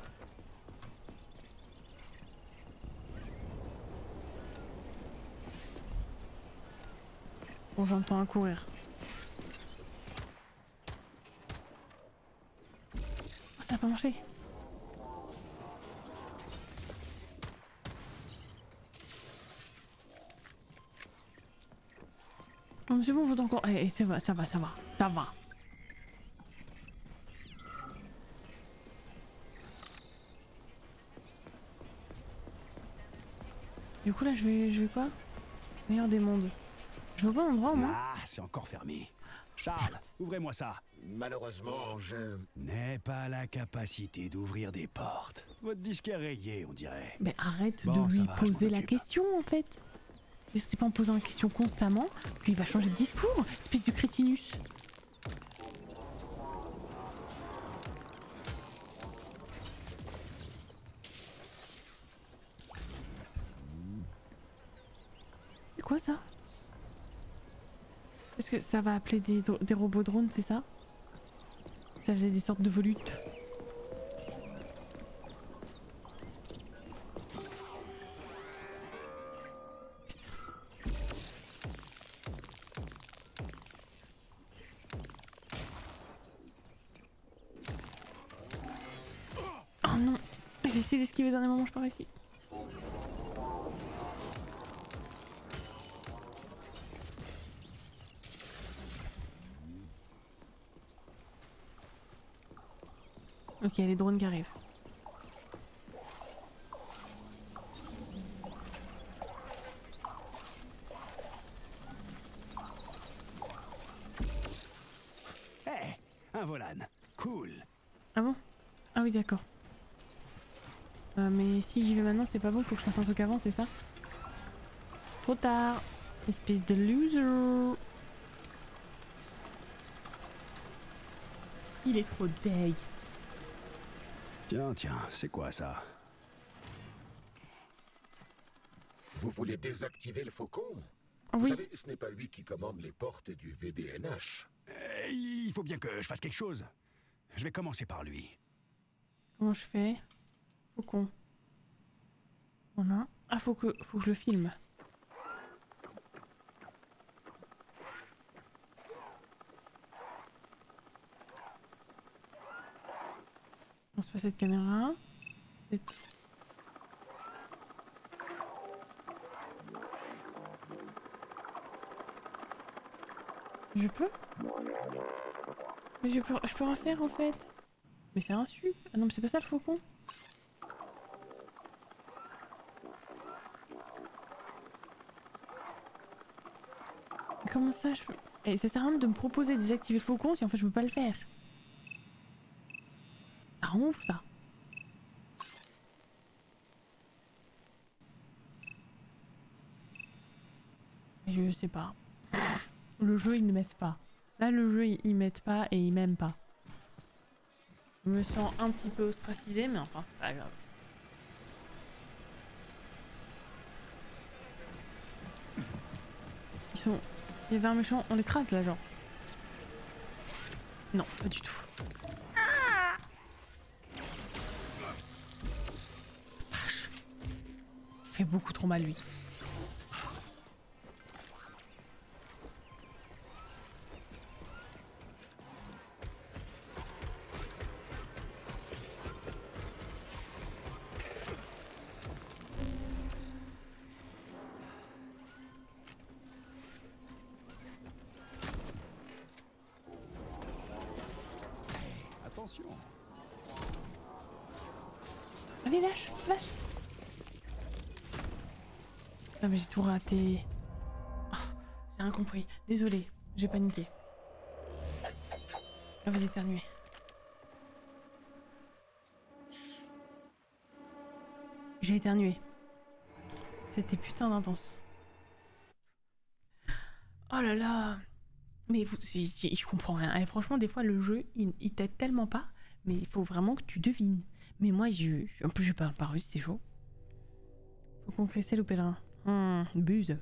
Bon, j'entends un courir. Oh, ça a pas marché. Non mais c'est bon, j'entends encore. Eh, eh, ça va, ça va, ça va, ça va. Du coup là je vais, je vais quoi? Meilleur des mondes. Je vois pas l'endroit au moins. Ah, c'est encore fermé. Charles, ouvrez-moi ça. Malheureusement, je... n'ai pas la capacité d'ouvrir des portes. Votre disque est rayé, on dirait. Mais arrête Bon, de ça lui va, je m'en poser la occupe. question en fait. C'est pas en posant la question constamment qu'il va changer de discours, espèce de crétinus. C'est quoi ça? Est-ce que ça va appeler des, des robots drones, c'est ça? Ça faisait des sortes de volutes. Oh non, j'ai essayé d'esquiver au dernier moment, je pas réussi. Ok, les drones qui arrivent. Hé, hey, un volan. Cool. Ah bon? Ah oui, d'accord. Euh, mais si j'y vais maintenant, c'est pas bon, faut que je fasse un truc avant, c'est ça? Trop tard. Espèce de loser. Il est trop deg. Tiens, tiens, c'est quoi ça? Vous voulez désactiver le faucon? Oui. Vous savez, ce n'est pas lui qui commande les portes du V D N H. Euh, il faut bien que je fasse quelque chose. Je vais commencer par lui. Comment je fais? Faucon. Voilà. Ah, faut que, faut que je le filme. On se passe cette caméra. C'est... Je peux? Mais je peux, je peux rien faire en fait. Mais c'est un su. Ah non mais c'est pas ça le faucon. Mais comment ça je peux... Et ça sert à rien de me proposer de désactiver le faucon si en fait je peux pas le faire. Ça rend ouf ça. Je sais pas. Le jeu il ne m'aide pas. Là le jeu il, il m'aide pas et il m'aime pas. Je me sens un petit peu ostracisée mais enfin c'est pas grave. Ils sont... Il y avait un méchant, on l'écrase là genre. Non, pas du tout. Vache. Fait beaucoup trop mal lui. Attention. Allez, lâche, lâche. Ah mais j'ai tout raté. Oh, j'ai rien compris. Désolée, j'ai paniqué. J'avais éternué. J'ai éternué. C'était putain d'intense. Oh là là. Mais vous, je, je, je comprends rien. Et franchement, des fois, le jeu, il, il t'aide tellement pas. Mais il faut vraiment que tu devines. Mais moi, je, en plus, je parle pas russe, c'est chaud. Faut concrétiser le pèlerin. Hum, buse.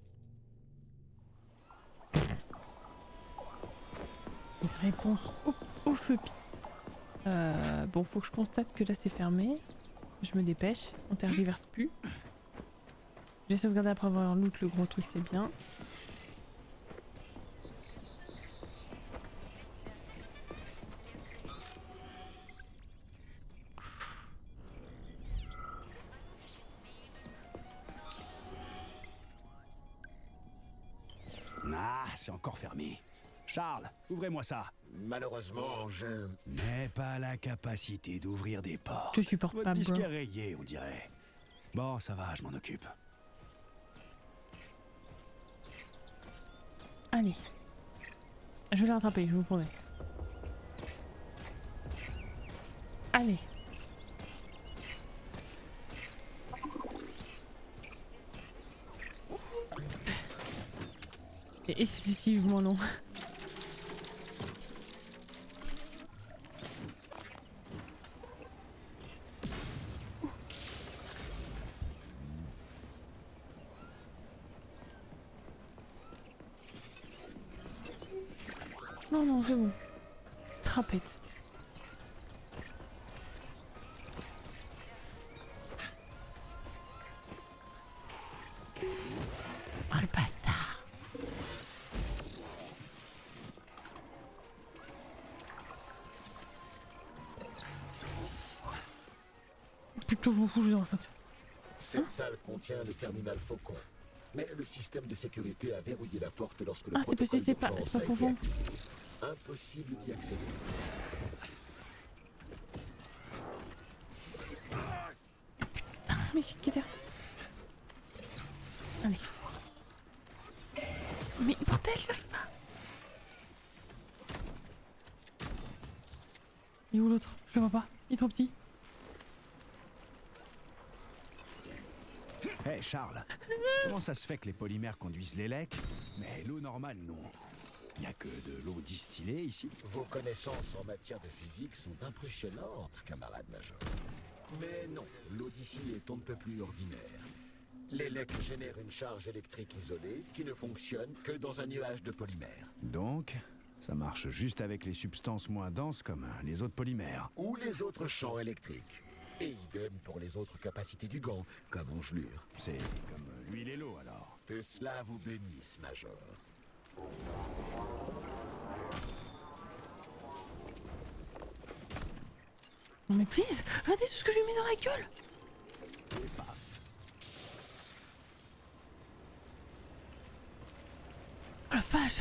Une réponse au, au feu pi. Euh, bon, faut que je constate que là, c'est fermé. Je me dépêche. On tergiverse plus. J'ai sauvegardé après avoir loot le gros truc, c'est bien. c'est encore fermé. Charles, ouvrez-moi ça. Malheureusement, je... n'ai pas la capacité d'ouvrir des portes. Je supporte Votre pas, disque bro. est rayé, on dirait. Bon, ça va, je m'en occupe. Allez. Je vais le rattraper, je vous promets. Allez. C'est excessivement long. Non, non, c'est bon. Strapette. Oh le bâtard. Putain, je m'en fous, je vais dans la fenêtre. Cette salle contient le terminal Faucon. Mais le système de sécurité a verrouillé la porte lorsque le Ah, c'est parce que protocole c'est pas, d'urgence c'est pas a pour été vous. activé. Impossible d'y accéder. Putain, mais je suis galère. Allez. Mais bordel, j'arrive pas. Il est où l'autre? Je le vois pas. Il est trop petit. Hé hey Charles, comment ça se fait que les polymères conduisent les lecs, mais l'eau normale non? Il n'y a que de l'eau distillée ici? Vos connaissances en matière de physique sont impressionnantes, camarade major. Mais non, l'eau d'ici est on ne peut plus ordinaire. Les lecs génèrent une charge électrique isolée qui ne fonctionne que dans un nuage de polymères. Donc, ça marche juste avec les substances moins denses comme les autres polymères. Ou les autres champs électriques. Et idem pour les autres capacités du gant, comme engelure. C'est comme l'huile et l'eau alors. Que cela vous bénisse, major. Non mais please, regardez tout ce que je lui mets dans la gueule. Et paf. Oh la vache.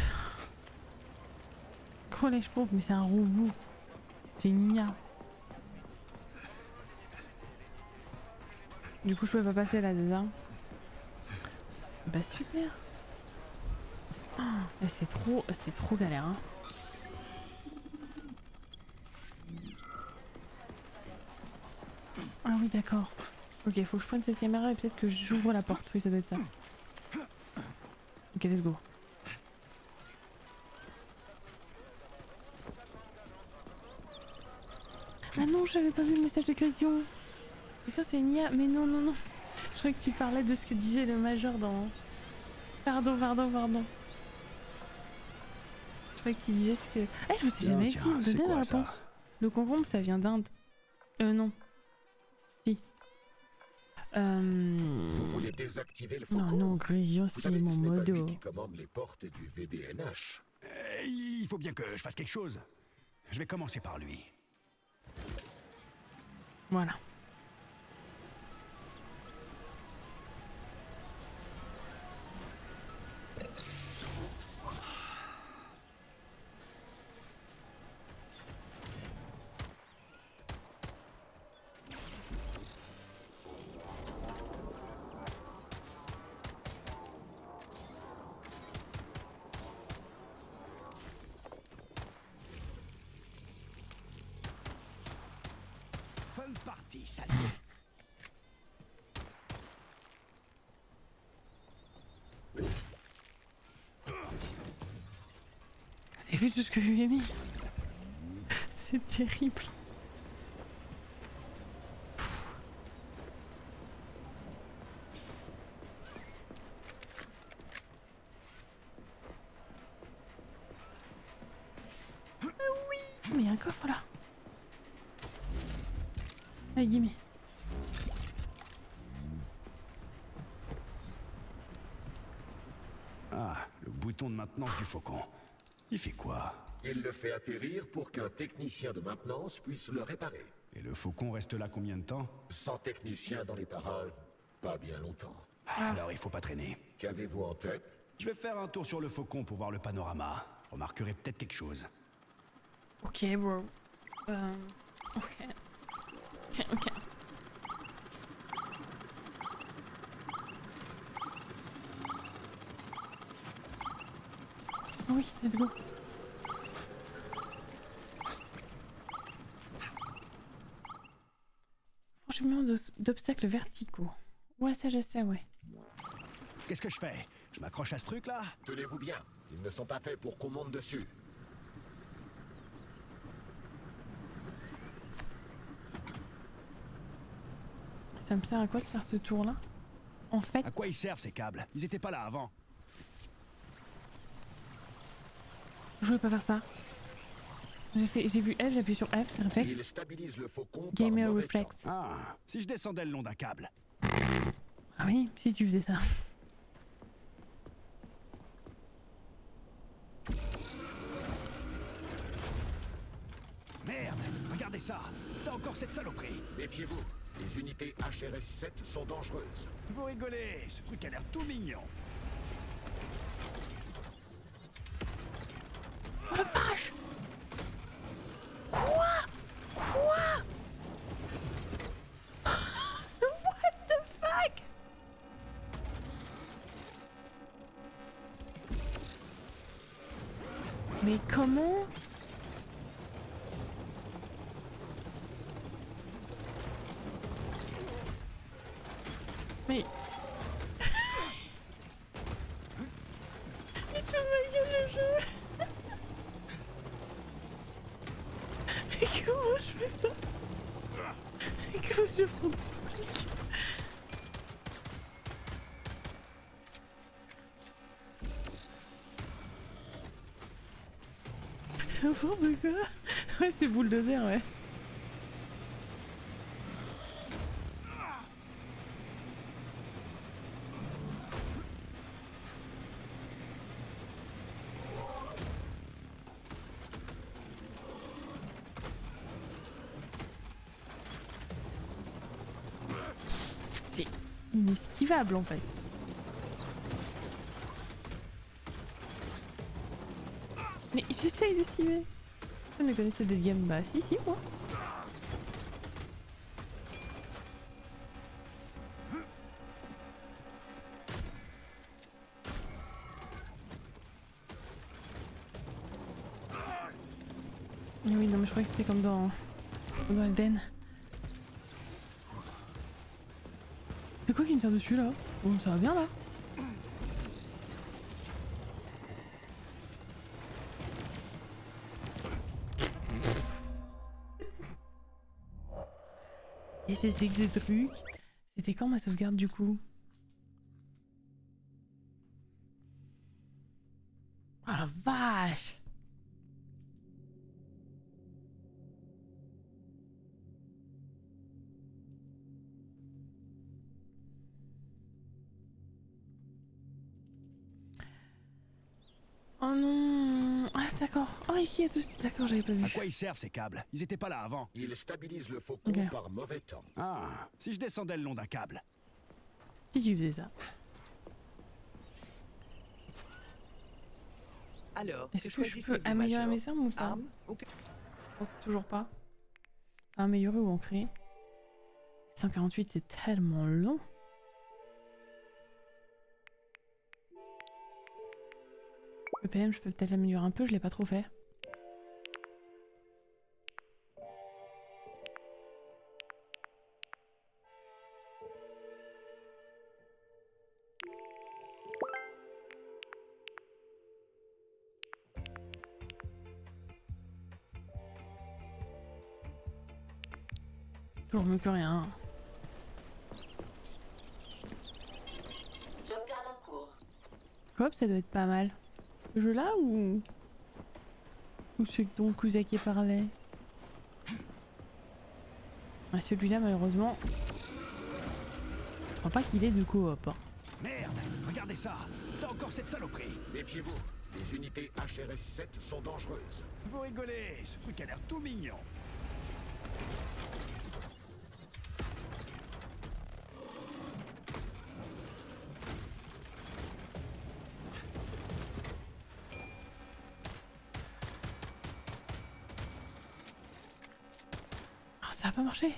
Collège pauvre, mais c'est un robot. C'est une I A. Du coup je peux pas passer là déjà. Bah super. Oh, c'est trop, c'est trop galère hein. Ah oui d'accord. Ok, faut que je prenne cette caméra et peut-être que j'ouvre la porte. Oui ça doit être ça. Ok let's go. Ah non j'avais pas vu le message de question. C'est sûr c'est une I A, mais non non non. Je croyais que tu parlais de ce que disait le major dans... Pardon, pardon, pardon. Je croyais qu'il disait ce que... Ah je vous ai jamais dit, donnez la réponse. Le concombre ça vient d'Inde. Euh non. Si. Euh... Vous voulez désactiver le faucon? Non, non, Grésio c'est mon modo. Qui commande les portes du V B N H. Euh, il faut bien que je fasse quelque chose. Je vais commencer par lui. Voilà. Fun party, sale. Vous avez vu tout ce que je lui ai mis? C'est terrible. Ah oui, mais il y a un coffre là. Allez, gimme. Ah, le bouton de maintenance du faucon. Il fait quoi? Il le fait atterrir pour qu'un technicien de maintenance puisse le réparer. Et le faucon reste là combien de temps? Sans technicien dans les parages, pas bien longtemps. Ah. Alors il faut pas traîner. Qu'avez-vous en tête? Je vais faire un tour sur le Faucon pour voir le panorama. Je remarquerai peut-être quelque chose. Ok, bro. Euh... Ok. Ok, ok. Oh oui, let's go. Franchement, d'obstacles verticaux. Ouais, ça je sais, ouais. Qu'est-ce que je fais? Je m'accroche à ce truc là? Tenez-vous bien, ils ne sont pas faits pour qu'on monte dessus. Ça me sert à quoi de faire ce tour là? En fait... À quoi ils servent ces câbles? Ils étaient pas là avant. Je voulais pas faire ça. J'ai fait, j'ai vu F, j'ai appuyé sur F, réflexe. Il stabilise le Faucon Gamer Reflex. Ah, si je descendais le long d'un câble. Ah oui, si tu faisais ça. Merde, regardez ça. C'est encore cette saloperie. Méfiez-vous, les unités H R S sept sont dangereuses. Vous rigolez, ce truc a l'air tout mignon. Oh la vache! Quoi? Quoi? What the fuck? Mais comment? Mais... Il se fout de ma gueule le jeu. Mais comment je fais ça? Mais comment je prends ce truc? N'importe quoi. Ouais, c'est bulldozer, ouais. C'est inesquivable en fait. Mais j'essaye d'esquiver. Je ne connaissais des games bas. Si, si, moi. Mais oui, non, mais je croyais que c'était comme dans, comme dans Elden. C'est quoi qui me tire dessus là? Bon, ça va bien là. Et c'est que ces trucs. C'était quand ma sauvegarde du coup? Oh la vache! Oh non! Ah d'accord. Oh ici il y a tout... D'accord, j'avais pas vu. À quoi ils servent ces câbles? Ils étaient pas là avant. Ils stabilisent le Faucon Okay. par mauvais temps. Ah, si je descendais le long d'un câble. Si tu faisais ça. Alors, est-ce que je peux améliorer mes armes ou pas? Arme ou... Je pense toujours pas. Améliorer ou ancrer. cent quarante-huit c'est tellement long. Le P M je peux peut-être l'améliorer un peu, je l'ai pas trop fait. Toujours mieux que rien. Sauvegarde en cours. Hop, ça doit être pas mal. Ce jeu là ou... Ou celui dont Kuzaki parlait? Ah, celui-là malheureusement... Je crois pas qu'il est de coop. Hein. Merde, regardez ça. C'est encore cette saloperie. Méfiez-vous, les unités H R S sept sont dangereuses. Vous rigolez, ce truc a l'air tout mignon. ça a pas marché.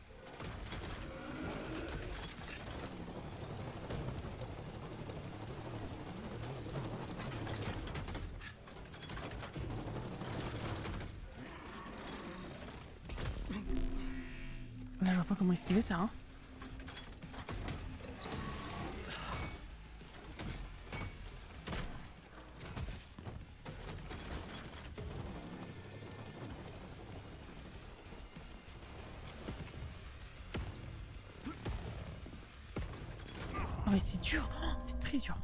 Là, je vois pas comment esquiver ça, hein. Oh, mais c'est dur, oh, c'est très dur.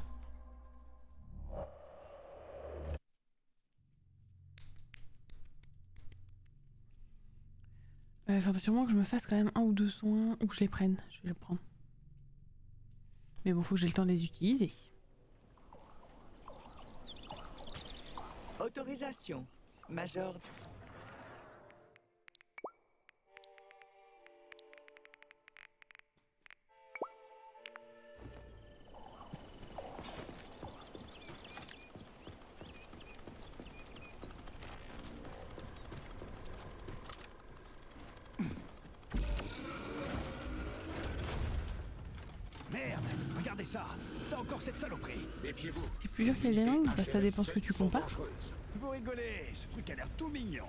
Il euh, faudrait sûrement que je me fasse quand même un ou deux soins ou que je les prenne. Je vais les prendre. Mais bon, faut que j'ai le temps de les utiliser. Autorisation. Major. Merde, regardez ça. C'est encore cette saloperie. Méfiez-vous. C'est plus dur que les langues, bah, ça dépend ce que tu compares. Vous rigolez, ce truc a l'air tout mignon.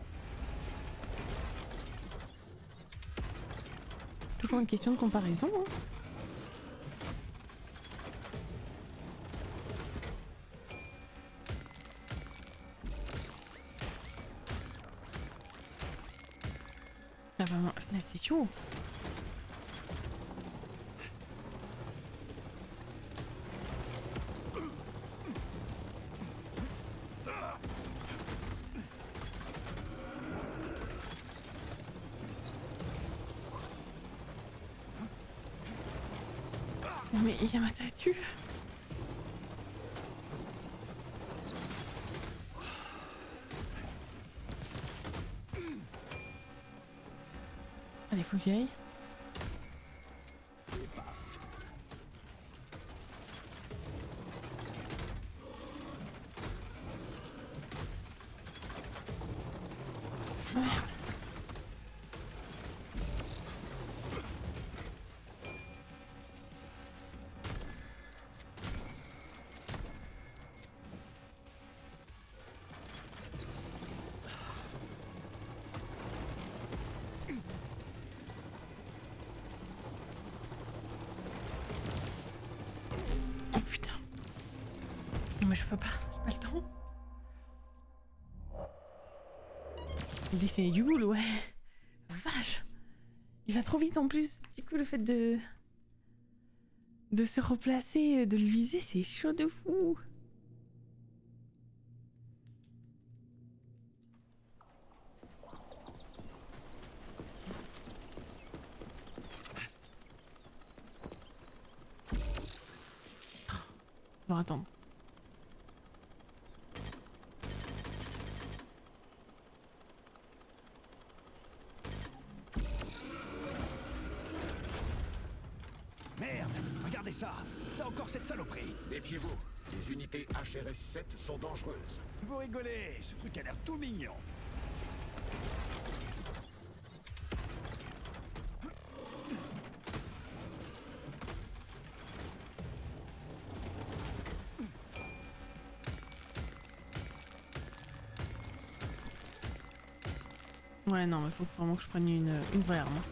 Toujours une question de comparaison, hein. Ah bah, c'est chaud. Mais il m'a tatue. Allez, faut que j'y aille. Merde. Oh putain. Non mais je peux pas, j'ai pas le temps. Dessiner du boulot, ouais. Vache. Il va trop vite en plus. Du coup le fait de... de se replacer, de le viser, c'est chaud de fou. On va attendre. Merde, regardez ça. C'est encore cette saloperie. Méfiez-vous. Les unités H R S sept sont dangereuses. Vous rigolez, ce truc a l'air tout mignon. Ouais, non, mais faut vraiment que je prenne une, une vraie arme.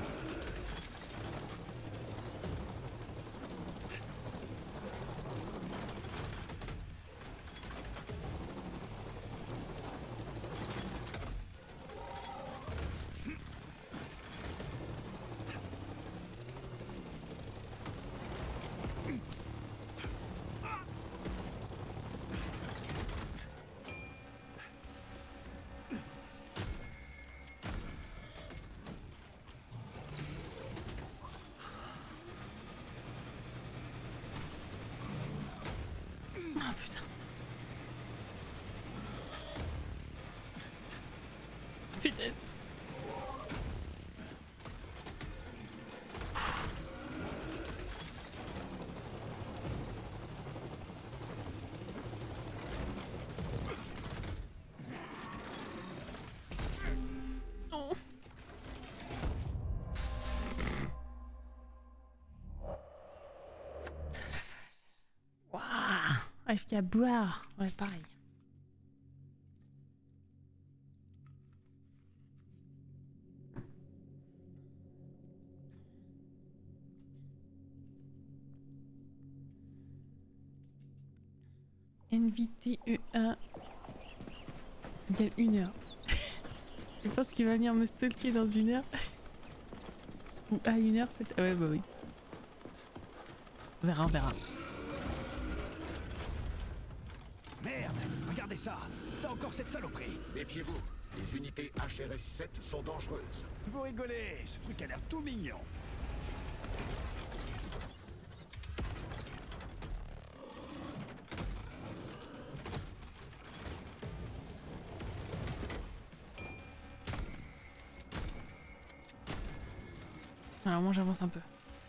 Oh putain. Putain. Oh. Bref, qu'à boire. Ouais, pareil. N V T E un égale une heure. Je pense qu'il va venir me stalker dans une heure. Ou à une heure peut-être. Ah ouais bah oui. On verra, on verra. Merde, regardez ça. C'est encore cette saloperie. Méfiez-vous, les unités H R S sept sont dangereuses. Vous rigolez, ce truc a l'air tout mignon. Alors moi j'avance un peu.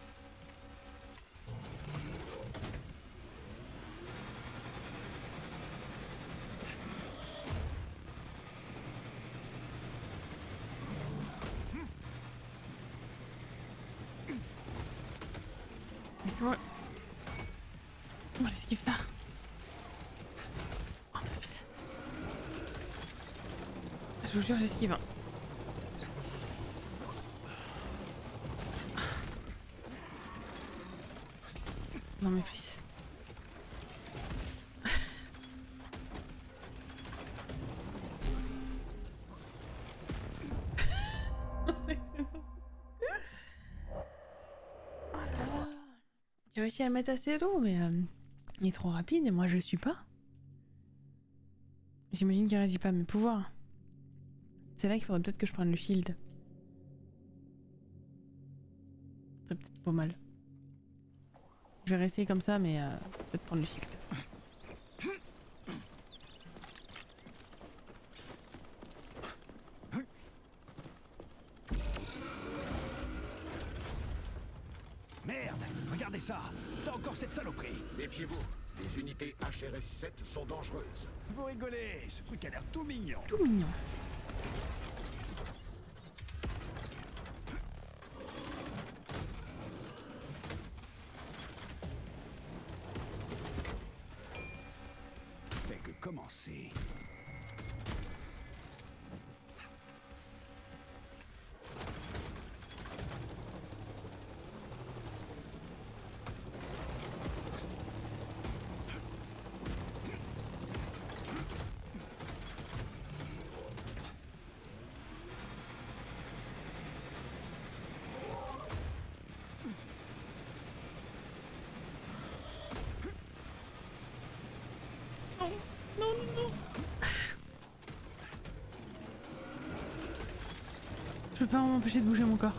Ouais. Comment j'esquive ça? Oh, putain. Je vous jure j'esquive. Hein. Non mais please. J'ai réussi à le mettre assez lourd mais euh, il est trop rapide et moi je suis pas. J'imagine qu'il réagit pas à mes pouvoirs. C'est là qu'il faudrait peut-être que je prenne le shield. C'est peut-être pas mal. Je vais rester comme ça, mais euh, peut-être prendre le shield. Merde, regardez ça. C'est encore cette saloperie. Méfiez-vous, les unités H R S sept sont dangereuses. Vous rigolez, ce truc a l'air tout mignon. Tout mignon. Commencer. Non, non. Je peux pas m'empêcher de bouger mon corps.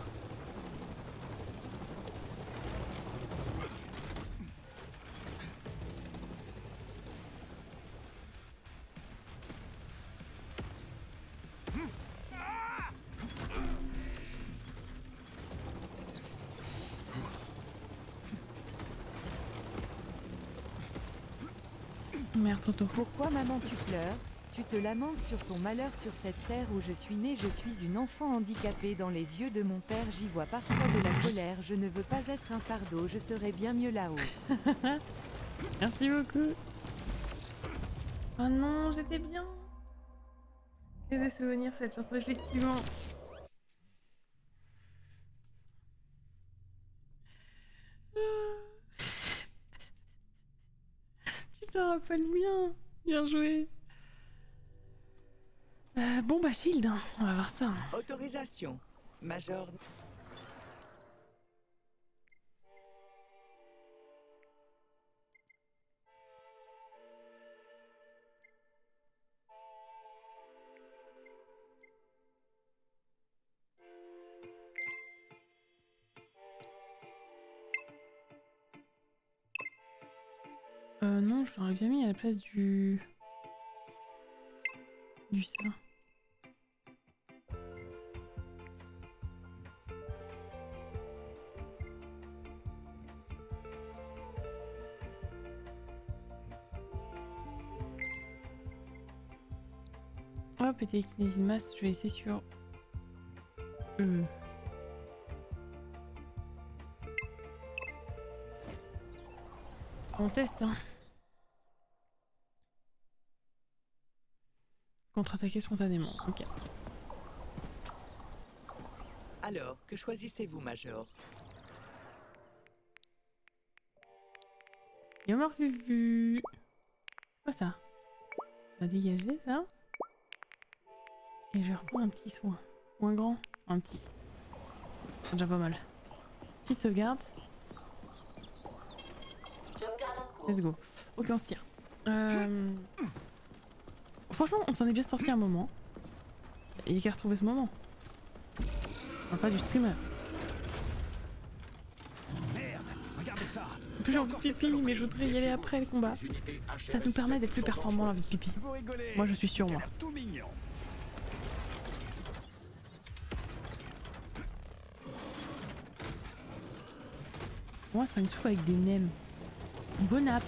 Merde, trop tôt. Pourquoi maman tu pleures? Tu te lamentes sur ton malheur sur cette terre où je suis née. Je suis une enfant handicapée. Dans les yeux de mon père j'y vois parfois de la colère. Je ne veux pas être un fardeau, je serais bien mieux là-haut. Merci beaucoup. Oh non, j'étais bien. J'ai des souvenirs cette chanson, effectivement. Tu t'en rappelles bien. Bien joué. Euh, bon bah shield, hein. On va voir ça. Autorisation. Major. Euh non, je l'aurais bien mis à la place du... du ça. Hop, et télékinésie de masse, je vais essayer sur... Euh... On teste, hein. Contre-attaquer spontanément, ok. Alors, que choisissez-vous, Major? Et on m'a revu. C'est quoi ça? Ça va dégager ça? Et je reprends un petit soin. Ou un grand? Un petit. C'est déjà pas mal. Petite sauvegarde. Let's go. Ok, on se tire. Euh... Franchement, on s'en est déjà sorti un moment. Il y a qu'à retrouver ce moment. On pas du streamer. Merde, regardez ça. Plus j'ai envie de pipi, mais je voudrais y aller après le combat. Ça nous permet d'être plus performants l'envie de pipi. Moi je suis sur moi. Moi c'est une soupe avec des nems. Bon app.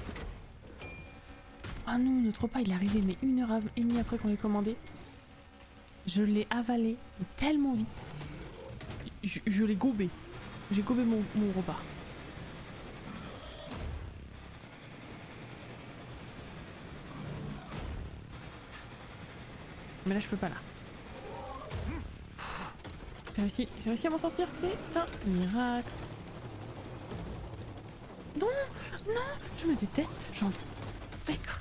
Ah non, notre repas il est arrivé mais une heure et demie après qu'on l'ait commandé. Je l'ai avalé tellement vite. Je, je l'ai gobé. J'ai gobé mon, mon repas. Mais là je peux pas là. J'ai réussi, j'ai réussi à m'en sortir, c'est un miracle. Non, non, je me déteste, j'en vaincre.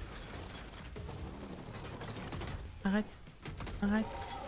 Arrête, arrête.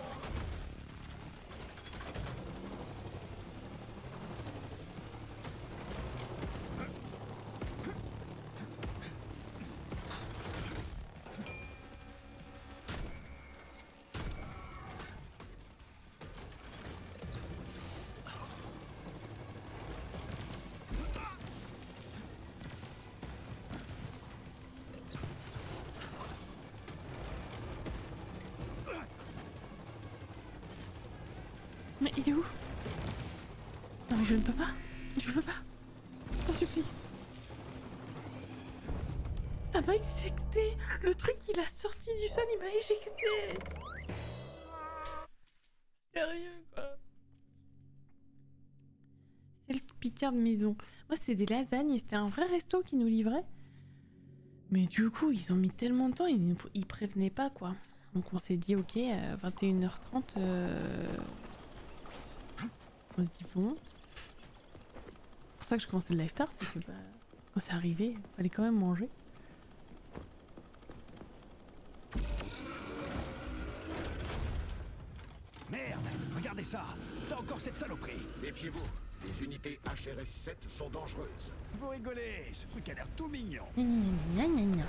Mais il est où? Non mais je ne peux pas. Je peux pas. Je t'en supplie. Ça m'a éjecté. Le truc il a sorti du sol, il m'a éjecté. Sérieux quoi. C'est le Picard de maison. Moi c'était des lasagnes et c'était un vrai resto qui nous livrait. Mais du coup ils ont mis tellement de temps, ils, ils prévenaient pas quoi. Donc on s'est dit ok, euh, vingt et une heures trente... Euh... On se dit bon. C'est pour ça que je commençais le live tard, c'est que bah, quand c'est arrivé, il fallait quand même manger. Merde, regardez ça. C'est encore cette saloperie. Méfiez-vous, les unités H R S sept sont dangereuses. Vous rigolez, ce truc a l'air tout mignon. Gna gna gna gna.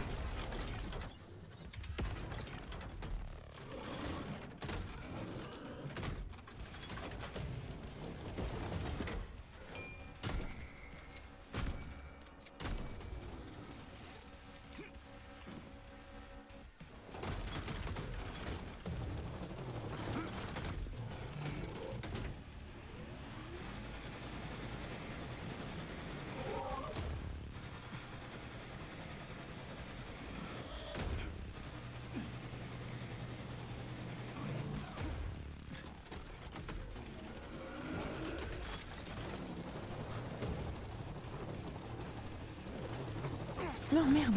Non, merde.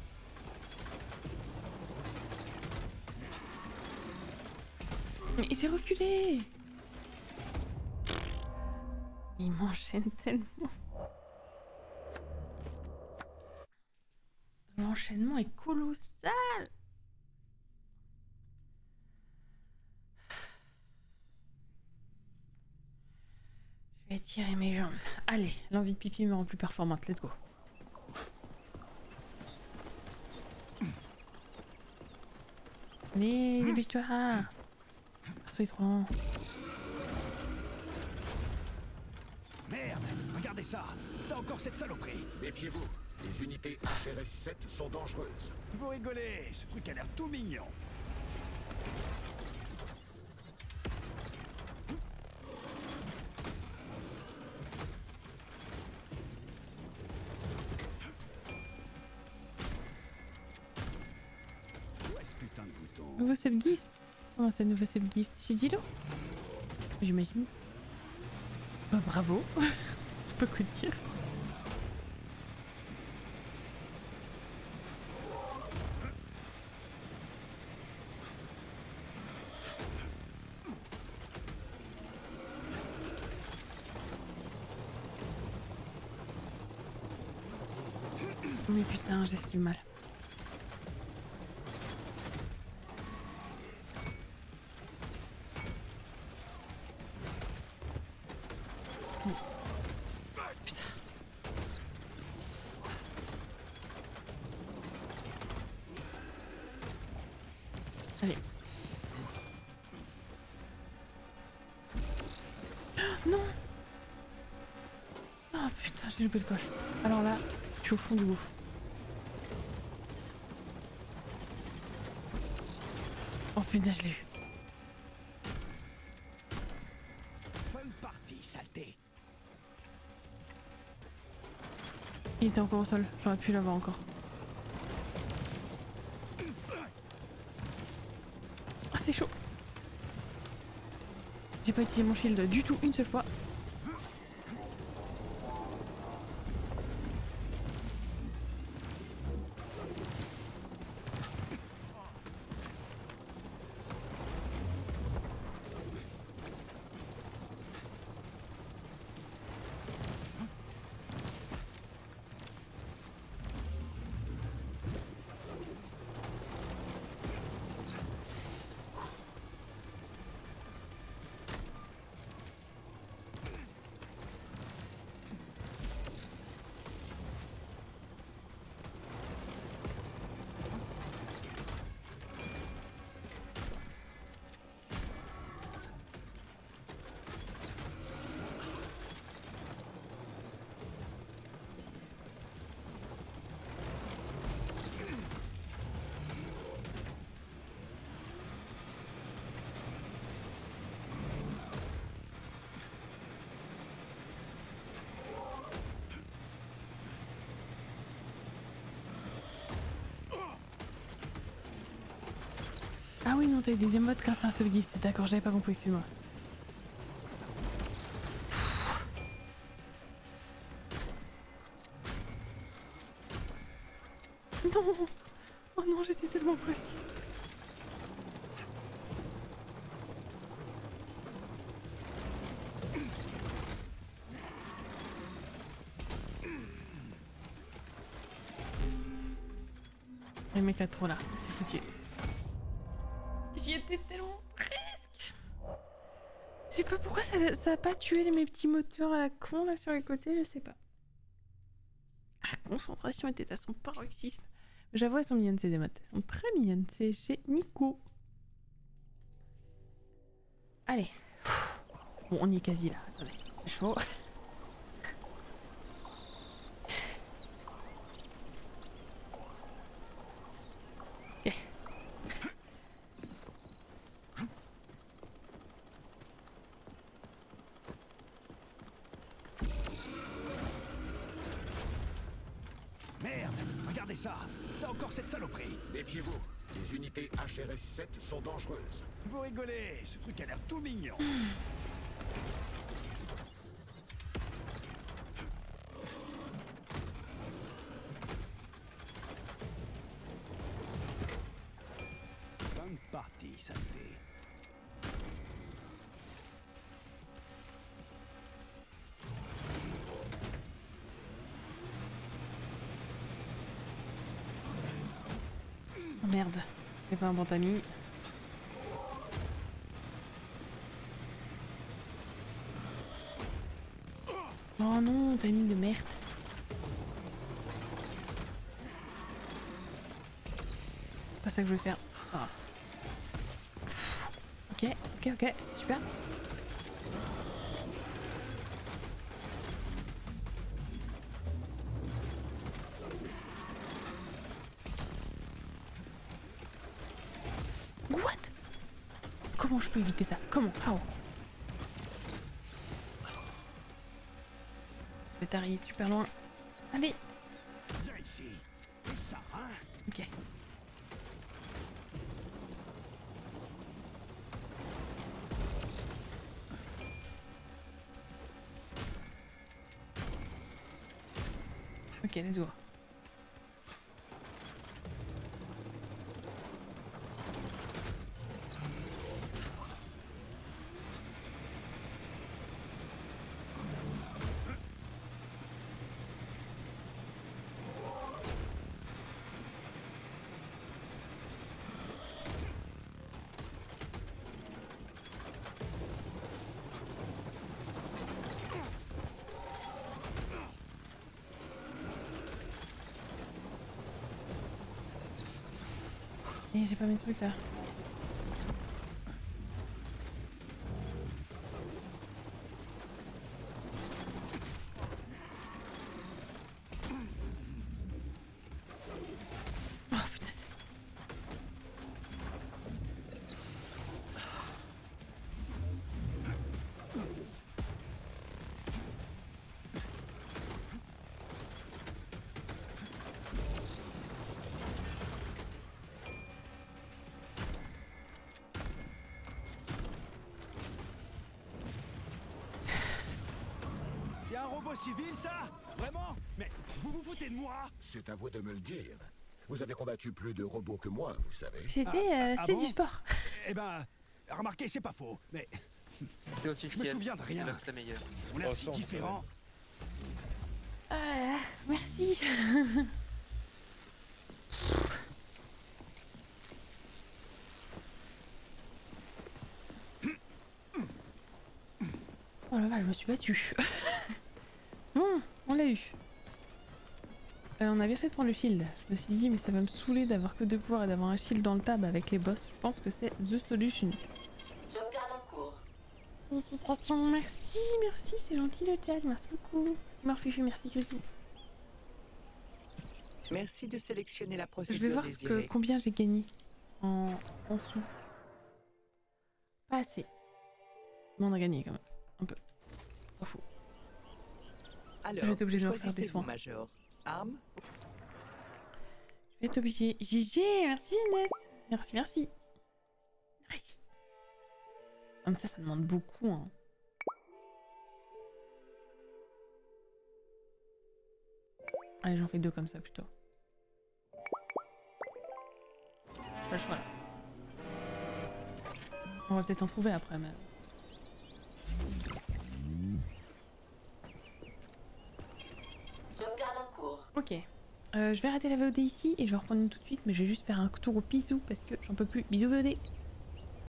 Mais j'ai reculé. Il m'enchaîne tellement. L'enchaînement est colossal. Je vais tirer mes jambes. Allez, l'envie de pipi me rend plus performante. Let's go. Allez, dépêche-toi. Sois trop lent. Merde, regardez ça. C'est encore cette saloperie. Méfiez-vous, les unités H R S sept sont dangereuses. Vous rigolez, ce truc a l'air tout mignon. Nouveau subgift. Comment ça, nouveau subgift? Chez Dilo? J'imagine. Bah, bravo. Je peux quoi te dire. Mais putain, j'esquive mal. Putain. Allez. Non. Oh putain, j'ai loupé le coche. Alors là, je suis au fond du gouffre. Oh putain, je l'ai eu. Fun party, saleté. Il était encore au sol, j'aurais pu l'avoir encore. Oh, c'est chaud. J'ai pas utilisé mon shield du tout une seule fois. Ah oui, non, t'as des émotes grâce à un sauvegift. D'accord, j'avais pas compris, excuse-moi. Non. Oh non, j'étais tellement presque. Le mec là trop là, c'est foutu. J'y étais tellement presque. Je sais pas pourquoi ça, ça a pas tué mes petits moteurs à la con là sur les côtés, je sais pas. La concentration était à son paroxysme. J'avoue, elles sont mignonnes ces émotes. Elles sont très mignonnes. C'est chez Nico. Allez. Bon, on y est quasi là. Attendez, c'est chaud. Ok. Merde, regardez ça. C'est encore cette saloperie. Méfiez-vous, les unités H R S sept sont dangereuses. Vous rigolez, ce truc a l'air tout mignon. Bonne partie, saleté. Oh merde, j'ai pas un bon timing. Oh non, timing de merde. Pas ça que je voulais faire. Ah. Ok, ok, ok, super. What? Comment je peux éviter ça? Comment? How? Je vais t'arriver super loin. Allez! Viens ici. Et ça, hein? Ok. Ok, let's go. Et j'ai pas mes trucs là. Oh putain. C'est un robot civil, ça? Vraiment? Mais vous vous foutez de moi? C'est à vous de me le dire. Vous avez combattu plus de robots que moi, vous savez. C'était euh, Ah c'est bon? du sport. Eh ben, remarquez, c'est pas faux, mais C'est aussi je me souviens de rien. C'est la meilleure. Ils ont l'air si différents. Ah, merci. Oh la vache, je me suis battue. Bon, on l'a eu. Euh, on a bien fait de prendre le shield. Je me suis dit, mais ça va me saouler d'avoir que deux pouvoirs et d'avoir un shield dans le tab avec les boss. Je pense que c'est the solution. Sauvegarde en cours. Félicitations, merci, merci, c'est gentil le chat, merci beaucoup. Merci Morphifu, merci Grisou. Merci de sélectionner la Je procédure vais voir ce que, désirée. combien j'ai gagné en, en sous. Pas assez. Mais on a gagné quand même. Un peu. Pas fou. Alors, Je vais être obligée de refaire des choisissez-vous, soins. Major. Arme? Je vais être obligée. G G, merci Inès. Merci, merci. Merci. Comme ça, ça demande beaucoup. Hein. Allez, j'en fais deux comme ça plutôt. Pas le choix là. On va peut-être en trouver après, mais. Sauvegarde en cours. Ok. Euh, je vais arrêter la V O D ici et je vais reprendre une tout de suite, mais je vais juste faire un tour au bisou parce que j'en peux plus. Bisous V O D.